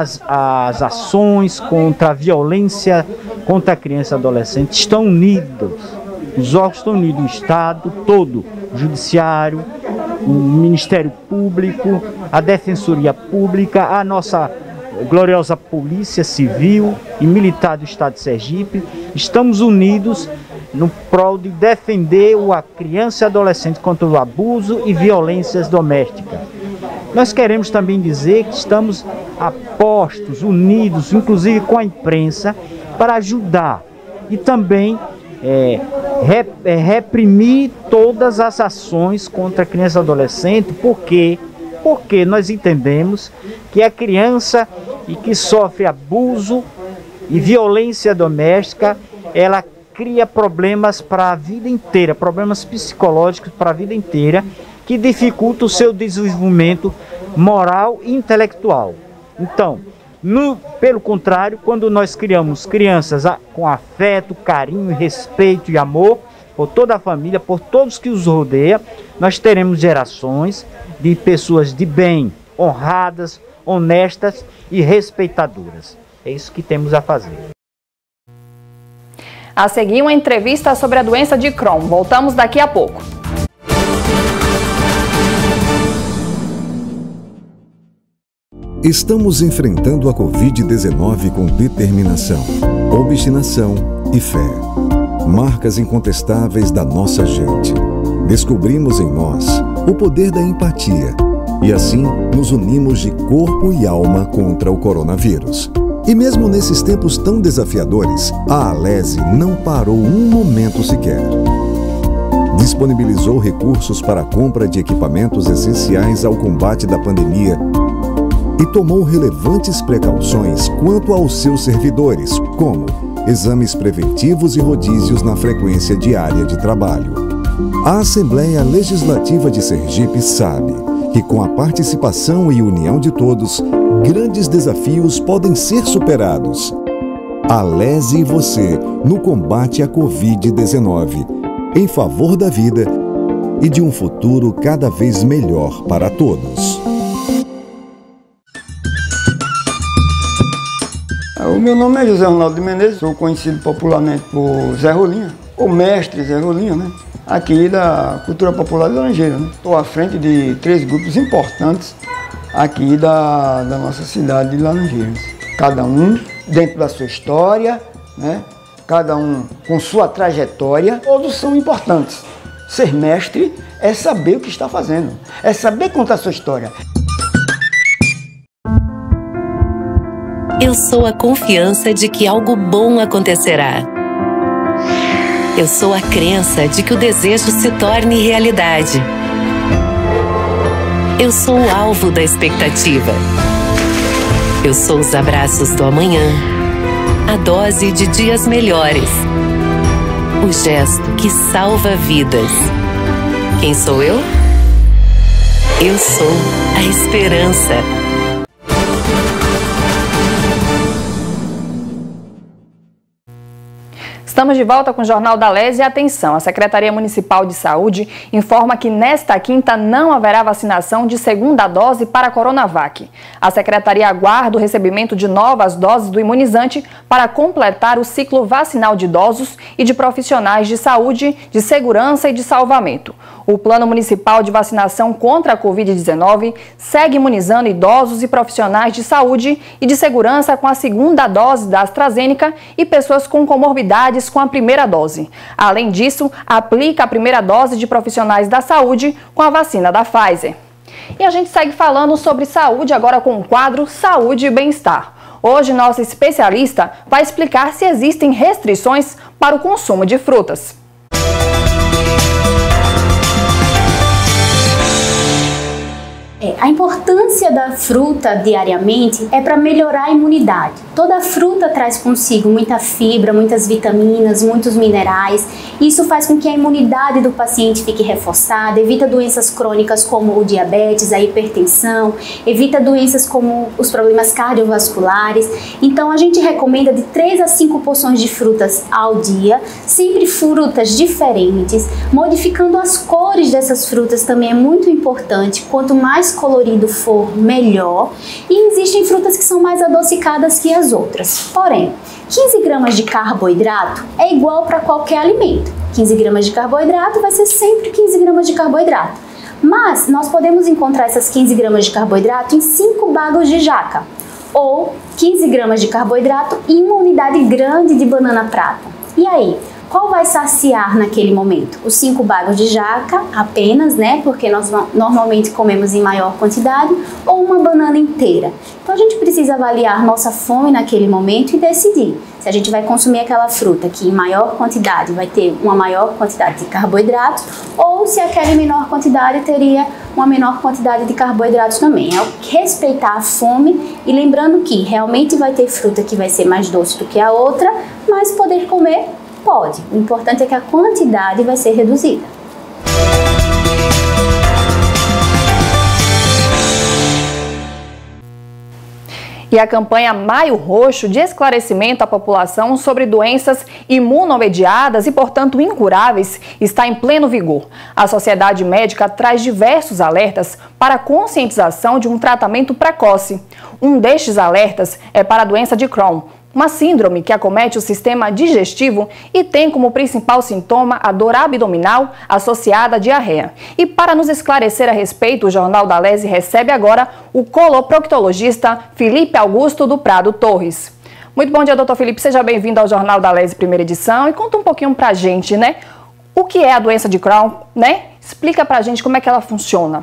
às ações contra a violência contra a criança e adolescente estão unidos. Os órgãos estão unidos, o Estado todo, o Judiciário, o Ministério Público, a Defensoria Pública, a nossa gloriosa Polícia Civil e Militar do Estado de Sergipe. Estamos unidos no prol de defender a criança e adolescente contra o abuso e violências domésticas. Nós queremos também dizer que estamos apostos, unidos, inclusive com a imprensa, para ajudar e também reprimir todas as ações contra a criança e adolescente, porque nós entendemos que a criança e que sofre abuso e violência doméstica, ela cria problemas para a vida inteira, problemas psicológicos para a vida inteira, que dificultam o seu desenvolvimento moral e intelectual. Então, pelo contrário, quando nós criamos crianças com afeto, carinho, respeito e amor por toda a família, por todos que os rodeiam, nós teremos gerações de pessoas de bem, honradas, honestas e respeitadoras. É isso que temos a fazer. A seguir, uma entrevista sobre a doença de Crohn. Voltamos daqui a pouco. Estamos enfrentando a Covid-19 com determinação, obstinação e fé. Marcas incontestáveis da nossa gente. Descobrimos em nós o poder da empatia e assim nos unimos de corpo e alma contra o coronavírus. E mesmo nesses tempos tão desafiadores, a Alesi não parou um momento sequer. Disponibilizou recursos para a compra de equipamentos essenciais ao combate da pandemia e tomou relevantes precauções quanto aos seus servidores, como exames preventivos e rodízios na frequência diária de trabalho. A Assembleia Legislativa de Sergipe sabe que com a participação e união de todos, grandes desafios podem ser superados. Alesi e você no combate à Covid-19, em favor da vida e de um futuro cada vez melhor para todos. O meu nome é José Ronaldo de Menezes, sou conhecido popularmente por Zé Rolinha, ou mestre Zé Rolinha, né? Aqui da cultura popular de Laranjeira, né? Estou à frente de 3 grupos importantes aqui da nossa cidade de Laranjeiras. Cada um dentro da sua história, né? Cada um com sua trajetória, todos são importantes. Ser mestre é saber o que está fazendo, é saber contar a sua história. Eu sou a confiança de que algo bom acontecerá. Eu sou a crença de que o desejo se torne realidade. Eu sou o alvo da expectativa. Eu sou os abraços do amanhã, a dose de dias melhores, o gesto que salva vidas. Quem sou eu? Eu sou a esperança. Estamos de volta com o Jornal da Alesi e atenção, a Secretaria Municipal de Saúde informa que nesta quinta não haverá vacinação de segunda dose para a Coronavac. A Secretaria aguarda o recebimento de novas doses do imunizante para completar o ciclo vacinal de idosos e de profissionais de saúde, de segurança e de salvamento. O Plano Municipal de Vacinação contra a Covid-19 segue imunizando idosos e profissionais de saúde e de segurança com a segunda dose da AstraZeneca e pessoas com comorbidades com a primeira dose. Além disso, aplica a primeira dose de profissionais da saúde com a vacina da Pfizer. E a gente segue falando sobre saúde agora com o quadro Saúde e Bem-Estar. Hoje, nosso especialista vai explicar se existem restrições para o consumo de frutas. A importância da fruta diariamente é para melhorar a imunidade. Toda fruta traz consigo muita fibra, muitas vitaminas, muitos minerais. Isso faz com que a imunidade do paciente fique reforçada, evita doenças crônicas como o diabetes, a hipertensão, evita doenças como os problemas cardiovasculares. Então a gente recomenda de 3 a 5 porções de frutas ao dia, sempre frutas diferentes, modificando as cores dessas frutas também é muito importante. Quanto mais colorido for, melhor. E existem frutas que são mais adocicadas que as outras. Porém, 15 gramas de carboidrato é igual para qualquer alimento. 15 gramas de carboidrato vai ser sempre 15 gramas de carboidrato. Mas nós podemos encontrar essas 15 gramas de carboidrato em 5 bagos de jaca. Ou 15 gramas de carboidrato em uma unidade grande de banana prata. E aí, qual vai saciar naquele momento? Os 5 bagos de jaca apenas, né? Porque nós normalmente comemos em maior quantidade, ou uma banana inteira. Então a gente precisa avaliar nossa fome naquele momento e decidir se a gente vai consumir aquela fruta que em maior quantidade vai ter uma maior quantidade de carboidratos, ou se aquela em menor quantidade teria uma menor quantidade de carboidratos também. É respeitar a fome e lembrando que realmente vai ter fruta que vai ser mais doce do que a outra, mas poder comer pode. O importante é que a quantidade vai ser reduzida. E a campanha Maio Roxo de esclarecimento à população sobre doenças imunomediadas e, portanto, incuráveis está em pleno vigor. A Sociedade Médica traz diversos alertas para a conscientização de um tratamento precoce. Um destes alertas é para a doença de Crohn, uma síndrome que acomete o sistema digestivo e tem como principal sintoma a dor abdominal associada à diarreia. E para nos esclarecer a respeito, o Jornal da Lese recebe agora o coloproctologista Felipe Augusto do Prado Torres. Muito bom dia, doutor Felipe. Seja bem-vindo ao Jornal da Lese, primeira edição. E conta um pouquinho pra gente, né? O que é a doença de Crohn, né? Explica pra gente como é que ela funciona.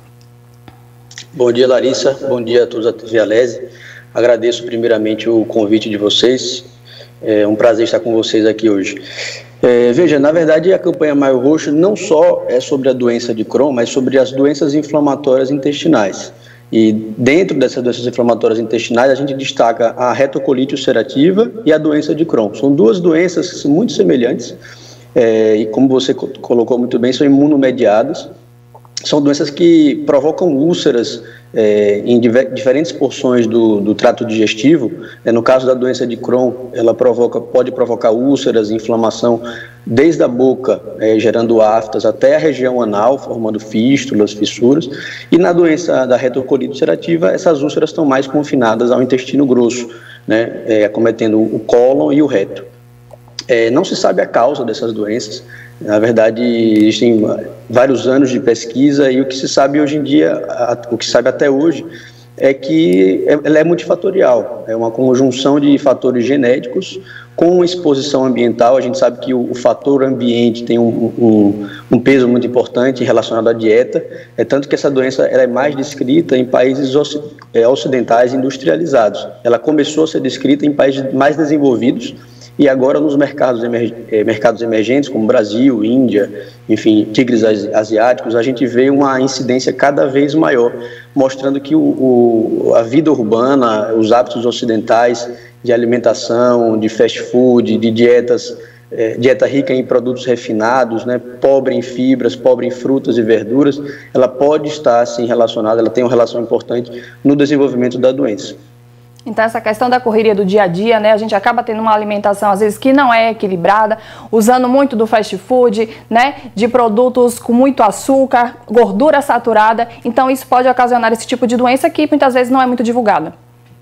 Bom dia, Larissa. Bom dia a todos da TV Lese. Agradeço primeiramente o convite de vocês, é um prazer estar com vocês aqui hoje. Veja, na verdade a campanha Maio Roxo não só é sobre a doença de Crohn, mas sobre as doenças inflamatórias intestinais. E dentro dessas doenças inflamatórias intestinais a gente destaca a retocolite ulcerativa e a doença de Crohn. São duas doenças muito semelhantes e como você colocou muito bem, são imunomediadas. São doenças que provocam úlceras em diferentes porções do trato digestivo. No caso da doença de Crohn, ela pode provocar úlceras, inflamação desde a boca, gerando aftas, até a região anal, formando fístulas, fissuras. E na doença da retocolite ulcerativa, essas úlceras estão mais confinadas ao intestino grosso, né, acometendo o cólon e o reto. Não se sabe a causa dessas doenças. Na verdade, existem vários anos de pesquisa e o que se sabe hoje em dia, o que se sabe até hoje, é que ela é multifatorial. É uma conjunção de fatores genéticos com exposição ambiental. A gente sabe que o fator ambiente tem um peso muito importante relacionado à dieta. Tanto que essa doença ela é mais descrita em países ocidentais industrializados. Ela começou a ser descrita em países mais desenvolvidos, e agora nos mercados emergentes, como Brasil, Índia, enfim, tigres asiáticos, a gente vê uma incidência cada vez maior, mostrando que a vida urbana, os hábitos ocidentais de alimentação, de fast food, de dieta rica em produtos refinados, né, pobre em fibras, pobre em frutas e verduras, ela pode estar assim relacionada, ela tem uma relação importante no desenvolvimento da doença. Então essa questão da correria do dia a dia, né, a gente acaba tendo uma alimentação às vezes que não é equilibrada, usando muito do fast food, né, de produtos com muito açúcar, gordura saturada, então isso pode ocasionar esse tipo de doença que muitas vezes não é muito divulgada.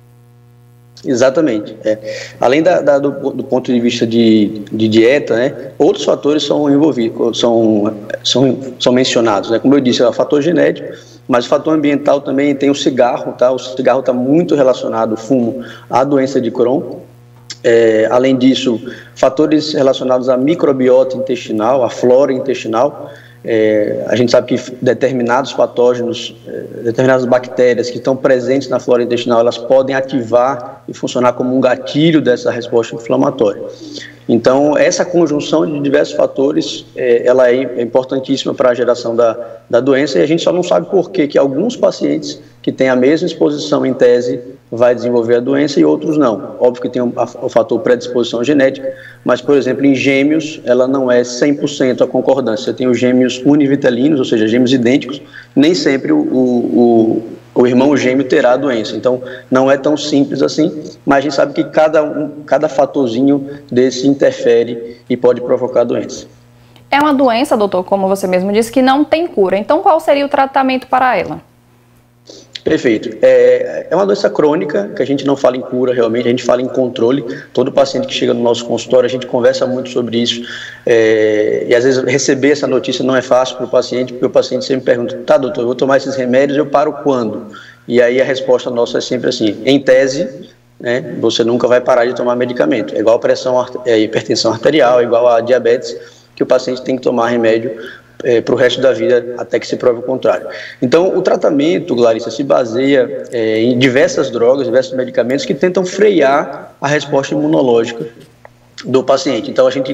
Exatamente. Além do ponto de vista de dieta, né, outros fatores são envolvidos, são mencionados, né, como eu disse, é o fator genético, mas o fator ambiental também tem o cigarro, tá? O cigarro está muito relacionado, o fumo, à doença de Crohn. Além disso, fatores relacionados à microbiota intestinal, à flora intestinal. A gente sabe que determinados patógenos, determinadas bactérias que estão presentes na flora intestinal, elas podem ativar e funcionar como um gatilho dessa resposta inflamatória. Então, essa conjunção de diversos fatores, ela é importantíssima para a geração da doença, e a gente só não sabe por que alguns pacientes que têm a mesma exposição em tese vai desenvolver a doença e outros não. Óbvio que tem o fator predisposição genética, mas, por exemplo, em gêmeos, ela não é 100% a concordância. Tem os gêmeos univitelinos, ou seja, gêmeos idênticos, nem sempre o irmão gêmeo terá a doença. Então, não é tão simples assim, mas a gente sabe que cada fatorzinho desse interfere e pode provocar a doença. É uma doença, doutor, como você mesmo disse, que não tem cura. Então, qual seria o tratamento para ela? Perfeito. É uma doença crônica, que a gente não fala em cura realmente, a gente fala em controle. Todo paciente que chega no nosso consultório, a gente conversa muito sobre isso. E às vezes receber essa notícia não é fácil para o paciente, porque o paciente sempre pergunta, tá, doutor, eu vou tomar esses remédios, eu paro quando? E aí a resposta nossa é sempre assim, em tese, né, você nunca vai parar de tomar medicamento. É igual a pressão, hipertensão arterial, é igual a diabetes, que o paciente tem que tomar remédio para o resto da vida, até que se prove o contrário. Então, o tratamento, Larissa, se baseia em diversas drogas, diversos medicamentos que tentam frear a resposta imunológica do paciente. Então, a gente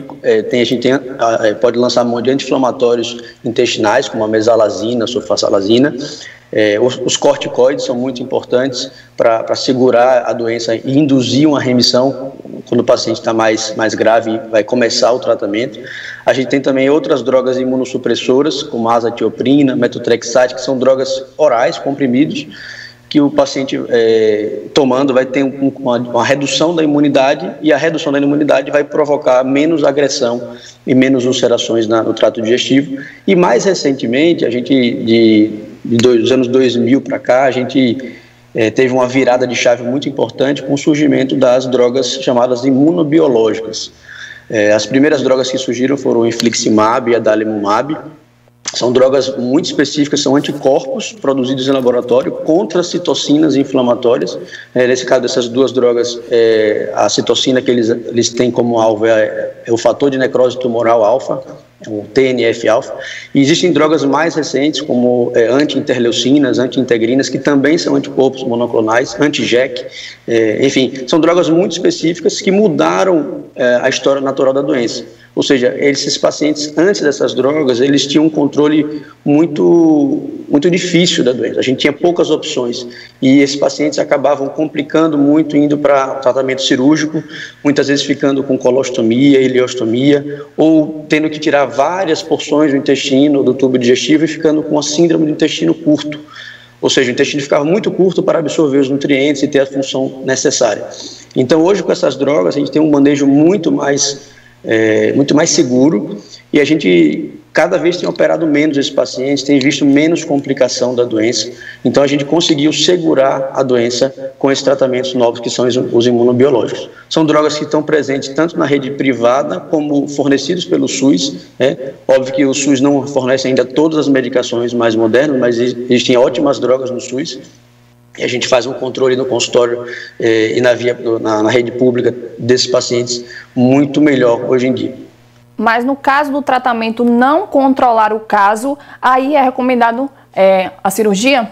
pode lançar mão de anti-inflamatórios intestinais, como a mesalazina, a sulfasalazina. Os corticoides são muito importantes para segurar a doença e induzir uma remissão quando o paciente está mais grave e vai começar o tratamento. A gente tem também outras drogas imunossupressoras, como a azatioprina, metotrexate, que são drogas orais, comprimidos, que o paciente tomando vai ter uma redução da imunidade, e a redução da imunidade vai provocar menos agressão e menos ulcerações no trato digestivo. E mais recentemente, a gente dos anos 2000 para cá, a gente teve uma virada de chave muito importante com o surgimento das drogas chamadas imunobiológicas. As primeiras drogas que surgiram foram o infliximab e a adalimumab. São drogas muito específicas, são anticorpos produzidos em laboratório contra citocinas inflamatórias. Nesse caso dessas duas drogas, a citocina que eles têm como alvo é o fator de necrose tumoral alfa, o TNF-alfa. E existem drogas mais recentes, como anti-interleucinas, anti-integrinas, que também são anticorpos monoclonais, anti-JAK. Enfim, são drogas muito específicas que mudaram a história natural da doença. Ou seja, esses pacientes, antes dessas drogas, eles tinham um controle muito difícil da doença. A gente tinha poucas opções e esses pacientes acabavam complicando muito, indo para tratamento cirúrgico, muitas vezes ficando com colostomia, ileostomia, ou tendo que tirar várias porções do intestino, do tubo digestivo, e ficando com a síndrome do intestino curto. Ou seja, o intestino ficava muito curto para absorver os nutrientes e ter a função necessária. Então, hoje, com essas drogas, a gente tem um manejo muito mais seguro, e a gente cada vez tem operado menos esses pacientes, tem visto menos complicação da doença. Então a gente conseguiu segurar a doença com esses tratamentos novos que são os imunobiológicos. São drogas que estão presentes tanto na rede privada como fornecidos pelo SUS. Óbvio que o SUS não fornece ainda todas as medicações mais modernas, mas existem ótimas drogas no SUS. E a gente faz um controle no consultório e na rede pública desses pacientes muito melhor hoje em dia. Mas no caso do tratamento não controlar o caso, aí é recomendado a cirurgia?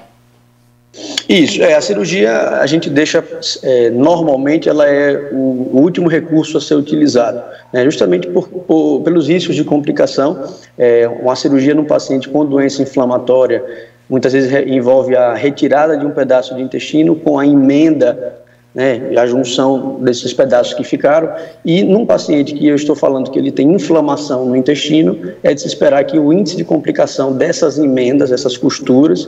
Isso, a cirurgia a gente deixa, normalmente ela é o último recurso a ser utilizado, né? Justamente pelos riscos de complicação. Uma cirurgia num paciente com doença inflamatória muitas vezes envolve a retirada de um pedaço de intestino com a emenda, né, a junção desses pedaços que ficaram. E num paciente que eu estou falando que ele tem inflamação no intestino, é de se esperar que o índice de complicação dessas emendas, essas costuras,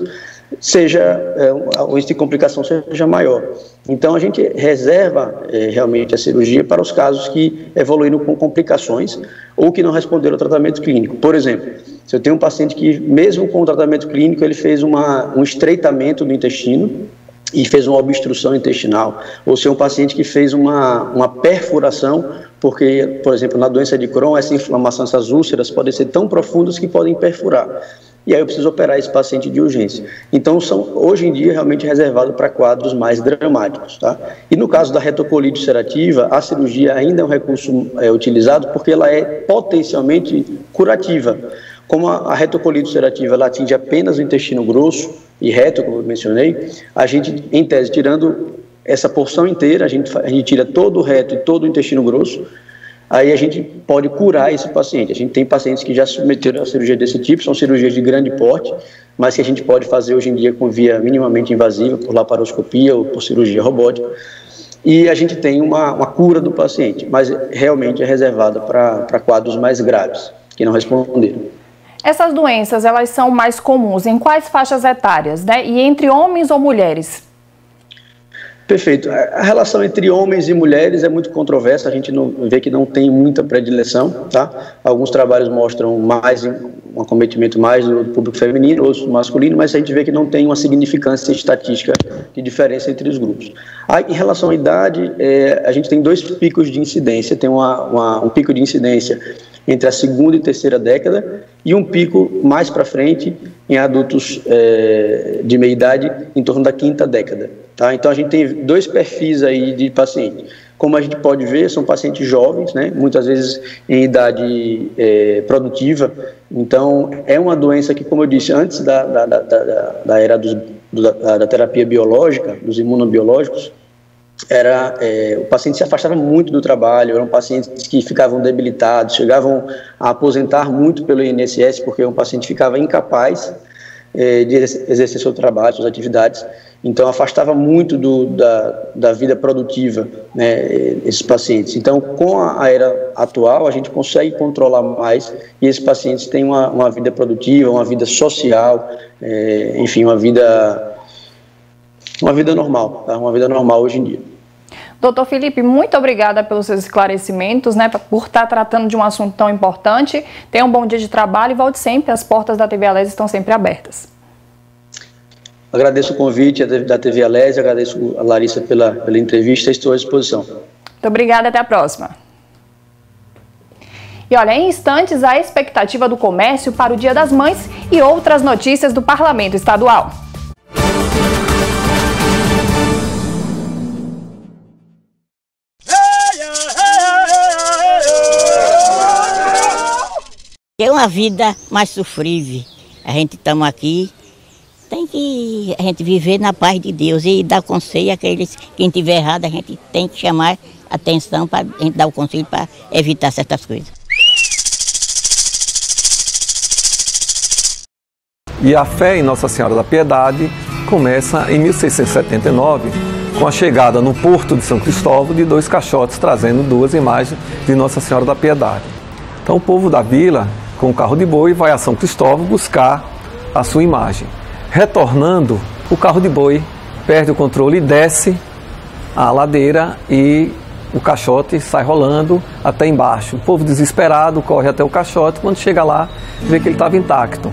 o índice de complicação seja maior. Então a gente reserva realmente a cirurgia para os casos que evoluíram com complicações ou que não responderam ao tratamento clínico. Por exemplo, se eu tenho um paciente que, mesmo com o tratamento clínico, ele fez um estreitamento do intestino e fez uma obstrução intestinal, ou se é um paciente que fez uma perfuração, porque, por exemplo, na doença de Crohn, essa inflamação, essas úlceras podem ser tão profundas que podem perfurar. E aí eu preciso operar esse paciente de urgência. Então, hoje em dia, realmente reservado para quadros mais dramáticos, tá? E no caso da retocolite ulcerativa, a cirurgia ainda é um recurso utilizado porque ela é potencialmente curativa. Como a retocolite ulcerativa ela atinge apenas o intestino grosso e reto, como eu mencionei, a gente, em tese, tirando essa porção inteira, a gente tira todo o reto e todo o intestino grosso, aí a gente pode curar esse paciente. A gente tem pacientes que já submeteram a cirurgia desse tipo, são cirurgias de grande porte, mas que a gente pode fazer hoje em dia com via minimamente invasiva, por laparoscopia ou por cirurgia robótica, e a gente tem uma cura do paciente, mas realmente é reservada para quadros mais graves, que não responderam. Essas doenças, elas são mais comuns em quais faixas etárias, né? E entre homens ou mulheres? Perfeito. A relação entre homens e mulheres é muito controversa, a gente vê que não tem muita predileção, tá? Alguns trabalhos mostram um acometimento mais do público feminino, outros do masculino, mas a gente vê que não tem uma significância estatística de diferença entre os grupos. Em relação à idade, a gente tem dois picos de incidência, tem um pico de incidência entre a segunda e terceira década e um pico mais para frente em adultos de meia idade em torno da quinta década. Tá? Então a gente tem dois perfis aí de paciente. Como a gente pode ver, são pacientes jovens, né? Muitas vezes em idade produtiva. Então é uma doença que, como eu disse, antes da era da terapia biológica, dos imunobiológicos, o paciente se afastava muito do trabalho, eram pacientes que ficavam debilitados, chegavam a aposentar muito pelo INSS, porque um paciente ficava incapaz de exercer seu trabalho, suas atividades, então afastava muito da vida produtiva, né, esses pacientes. Então, com a era atual, a gente consegue controlar mais e esses pacientes têm uma vida produtiva, uma vida social, enfim, uma vida normal, tá? Uma vida normal hoje em dia. Doutor Felipe, muito obrigada pelos seus esclarecimentos, né, por estar tratando de um assunto tão importante. Tenha um bom dia de trabalho e volte sempre, as portas da TV Alese estão sempre abertas. Agradeço o convite da TV Alese, agradeço a Larissa pela entrevista, estou à disposição. Muito obrigada, até a próxima. E olha, em instantes, a expectativa do comércio para o Dia das Mães e outras notícias do Parlamento Estadual. É uma vida mais sofrível. A gente estamos aqui, tem que a gente viver na paz de Deus e dar conselho àqueles quem estiver errado, a gente tem que chamar atenção para a gente dar o conselho para evitar certas coisas. E a fé em Nossa Senhora da Piedade começa em 1679, com a chegada no Porto de São Cristóvão de 2 caixotes trazendo 2 imagens de Nossa Senhora da Piedade. Então o povo da vila, com o carro de boi, vai a São Cristóvão buscar a sua imagem. Retornando, o carro de boi perde o controle e desce a ladeira e o caixote sai rolando até embaixo. O povo desesperado corre até o caixote, quando chega lá, vê que ele estava intacto.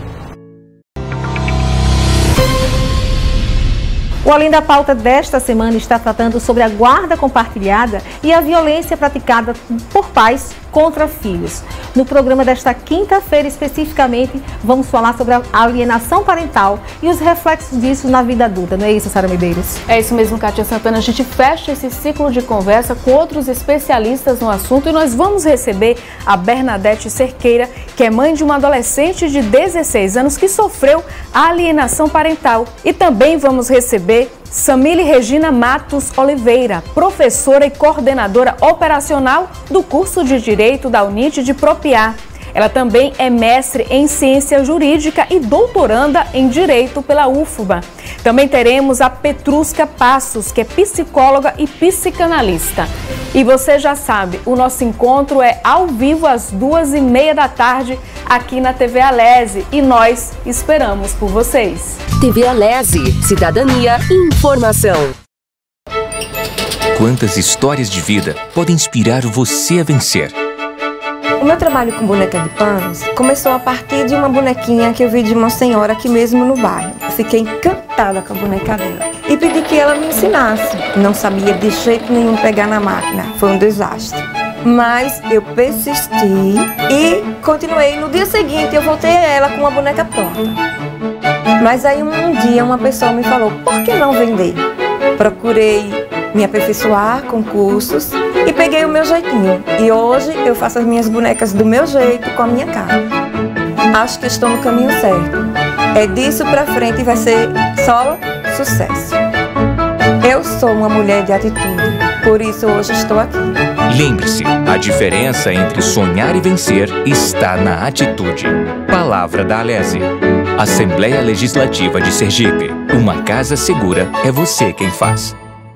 O Além da Pauta desta semana está tratando sobre a guarda compartilhada e a violência praticada por pais contra filhos. No programa desta quinta-feira, especificamente, vamos falar sobre a alienação parental e os reflexos disso na vida adulta. Não é isso, Sara Medeiros? É isso mesmo, Kátia Santana. A gente fecha esse ciclo de conversa com outros especialistas no assunto e nós vamos receber a Bernadette Cerqueira, que é mãe de uma adolescente de 16 anos que sofreu a alienação parental. E também vamos receber Samile Regina Matos Oliveira, professora e coordenadora operacional do curso de Direito da UNIT de Propiá. Ela também é mestre em Ciência Jurídica e doutoranda em Direito pela UFBA. Também teremos a Petrusca Passos, que é psicóloga e psicanalista. E você já sabe, o nosso encontro é ao vivo às 2h30 da tarde aqui na TV Alese e nós esperamos por vocês. TV Alese, cidadania e informação. Quantas histórias de vida podem inspirar você a vencer? O meu trabalho com boneca de panos começou a partir de uma bonequinha que eu vi de uma senhora aqui mesmo no bairro. Fiquei encantada com a boneca dela e pedi que ela me ensinasse. Não sabia de jeito nenhum pegar na máquina, foi um desastre. Mas eu persisti e continuei. No dia seguinte eu voltei a ela com a boneca pronta. Mas aí um dia uma pessoa me falou, por que não vender? Procurei me aperfeiçoar com cursos e peguei o meu jeitinho. E hoje eu faço as minhas bonecas do meu jeito, com a minha cara. Acho que estou no caminho certo. É disso pra frente e vai ser só sucesso. Eu sou uma mulher de atitude, por isso hoje estou aqui. Lembre-se, a diferença entre sonhar e vencer está na atitude. Palavra da Alese. Assembleia Legislativa de Sergipe. Uma casa segura é você quem faz.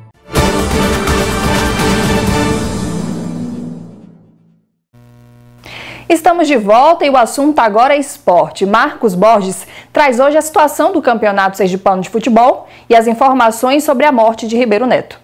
Estamos de volta e o assunto agora é esporte. Marcos Borges traz hoje a situação do Campeonato Sergipano de Futebol e as informações sobre a morte de Ribeiro Neto.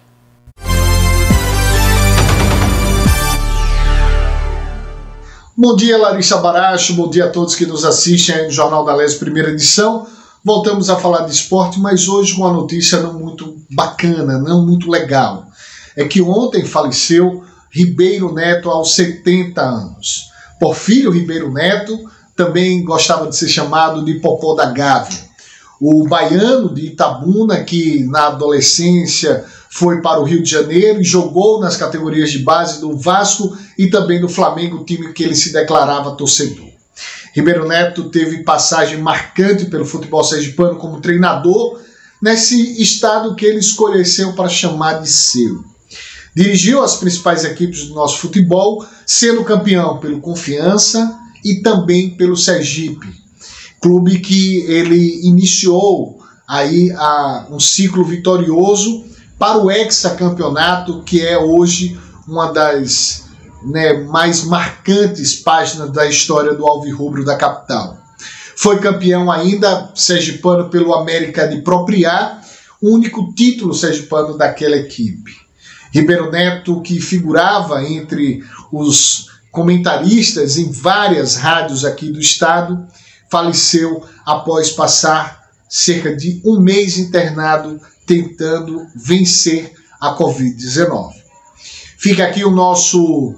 Bom dia, Larissa Baracho, bom dia a todos que nos assistem aí no Jornal da Alese, primeira edição. Voltamos a falar de esporte, mas hoje com uma notícia não muito bacana, não muito legal. É que ontem faleceu Ribeiro Neto aos 70 anos. Porfírio Ribeiro Neto também gostava de ser chamado de Popó da Gávea. o baiano de Itabuna, que na adolescência foi para o Rio de Janeiro e jogou nas categorias de base do Vasco e também do Flamengo, time que ele se declarava torcedor. Ribeiro Neto teve passagem marcante pelo futebol sergipano como treinador nesse estado que ele escolheu para chamar de seu. Dirigiu as principais equipes do nosso futebol, sendo campeão pelo Confiança e também pelo Sergipe, clube que ele iniciou aí um ciclo vitorioso para o hexacampeonato, que é hoje uma das mais marcantes páginas da história do alvirrubro da capital. Foi campeão ainda sergipano pelo América de Propriá, o único título sergipano daquela equipe. Ribeiro Neto, que figurava entre os comentaristas em várias rádios aqui do estado, faleceu após passar cerca de um mês internado tentando vencer a Covid-19. Fica aqui o nosso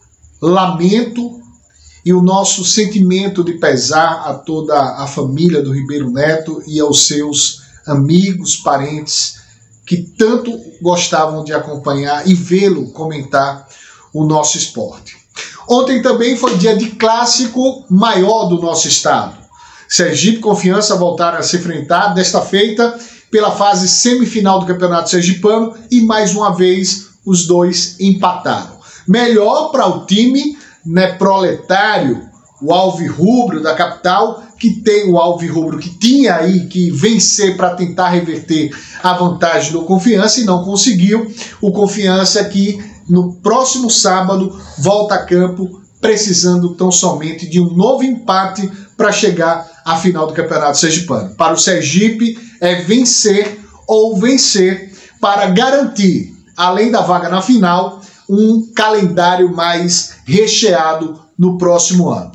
lamento e o nosso sentimento de pesar a toda a família do Ribeiro Neto e aos seus amigos, parentes, que tanto gostavam de acompanhar e vê-lo comentar o nosso esporte. Ontem também foi dia de clássico maior do nosso estado. Sergipe e Confiança voltaram a se enfrentar, desta feita pela fase semifinal do Campeonato Sergipano, e mais uma vez os dois empataram. Melhor para o time proletário, o alvirrubro da capital, que tem o alvirrubro que tinha aí que vencer para tentar reverter a vantagem do Confiança e não conseguiu. O Confiança que no próximo sábado volta a campo precisando tão somente de um novo empate para chegar à final do Campeonato Sergipano. Para o Sergipe é vencer ou vencer para garantir, além da vaga na final, um calendário mais recheado no próximo ano.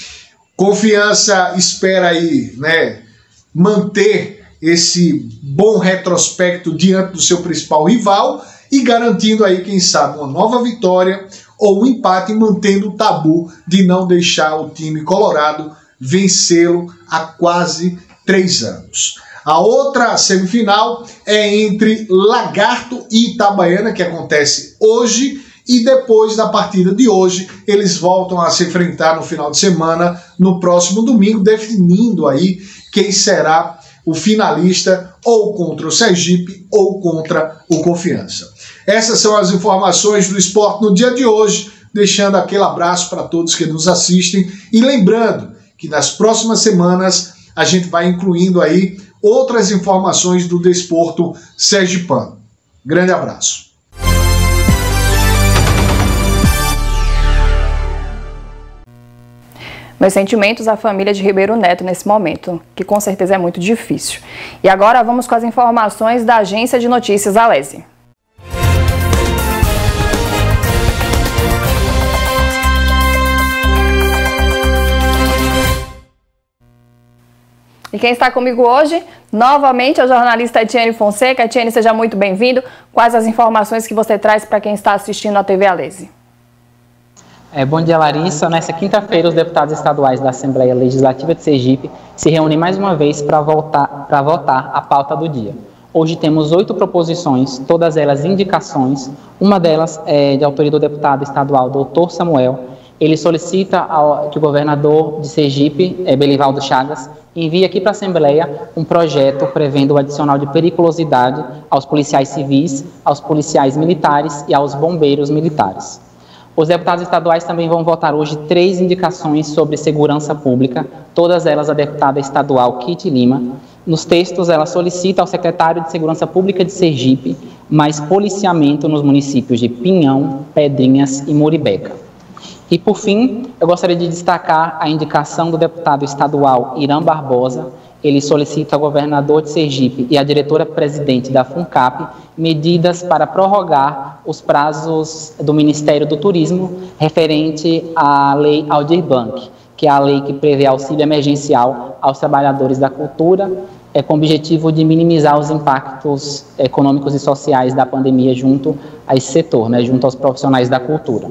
Confiança espera aí, manter esse bom retrospecto diante do seu principal rival e garantindo aí, quem sabe, uma nova vitória ou um empate, mantendo o tabu de não deixar o time colorado vencê-lo há quase 3 anos. A outra semifinal é entre Lagarto e Itabaiana, que acontece hoje, e depois da partida de hoje, eles voltam a se enfrentar no final de semana, no próximo domingo, definindo aí quem será o finalista, ou contra o Sergipe ou contra o Confiança. Essas são as informações do esporte no dia de hoje, deixando aquele abraço para todos que nos assistem e lembrando que nas próximas semanas a gente vai incluindo aí outras informações do desporto sergipano. Grande abraço. Meus sentimentos à família de Ribeiro Neto nesse momento, que com certeza é muito difícil. E agora vamos com as informações da Agência de Notícias Alesi. E quem está comigo hoje, novamente, é o jornalista Etienne Fonseca. Etienne, seja muito bem-vindo. Quais as informações que você traz para quem está assistindo a TV Alesi? Bom dia, Larissa. Nessa quinta-feira, os deputados estaduais da Assembleia Legislativa de Sergipe se reúnem mais uma vez para votar a pauta do dia. Hoje temos 8 proposições, todas elas indicações. Uma delas é de autoria do deputado estadual Dr. Samuel. Ele solicita que o governador de Sergipe, Belivaldo Chagas, envie aqui para a Assembleia um projeto prevendo o adicional de periculosidade aos policiais civis, aos policiais militares e aos bombeiros militares. Os deputados estaduais também vão votar hoje 3 indicações sobre segurança pública, todas elas a deputada estadual Kitty Lima. Nos textos, ela solicita ao secretário de Segurança Pública de Sergipe mais policiamento nos municípios de Pinhão, Pedrinhas e Muribeca. E, por fim, eu gostaria de destacar a indicação do deputado estadual Irã Barbosa. Ele solicita ao governador de Sergipe e à diretora-presidente da FUNCAP medidas para prorrogar os prazos do Ministério do Turismo referente à Lei Aldir Blanc, que é a lei que prevê auxílio emergencial aos trabalhadores da cultura, com o objetivo de minimizar os impactos econômicos e sociais da pandemia junto a esse setor, junto aos profissionais da cultura.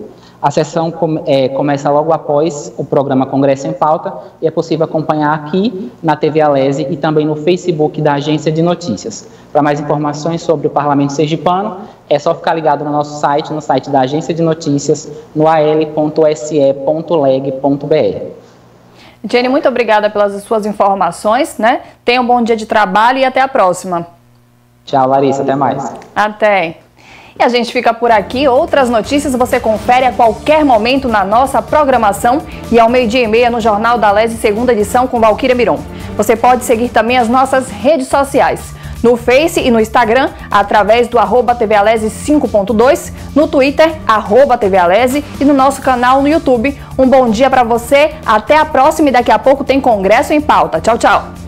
A sessão começa logo após o programa Congresso em Pauta e é possível acompanhar aqui na TV Alese e também no Facebook da Agência de Notícias. Para mais informações sobre o Parlamento Sergipano, é só ficar ligado no nosso site, no site da Agência de Notícias, no al.se.leg.br. Jenny, muito obrigada pelas suas informações, né? Tenha um bom dia de trabalho e até a próxima. Tchau, Larissa. Até mais. Até. E a gente fica por aqui. Outras notícias você confere a qualquer momento na nossa programação e ao 12h30 no Jornal da Alese, segunda edição, com Valquíria Miron. Você pode seguir também as nossas redes sociais, no Face e no Instagram, através do @TVAlese 5.2, no Twitter, @TVAlese e no nosso canal no YouTube. Um bom dia para você, até a próxima e daqui a pouco tem Congresso em Pauta. Tchau, tchau!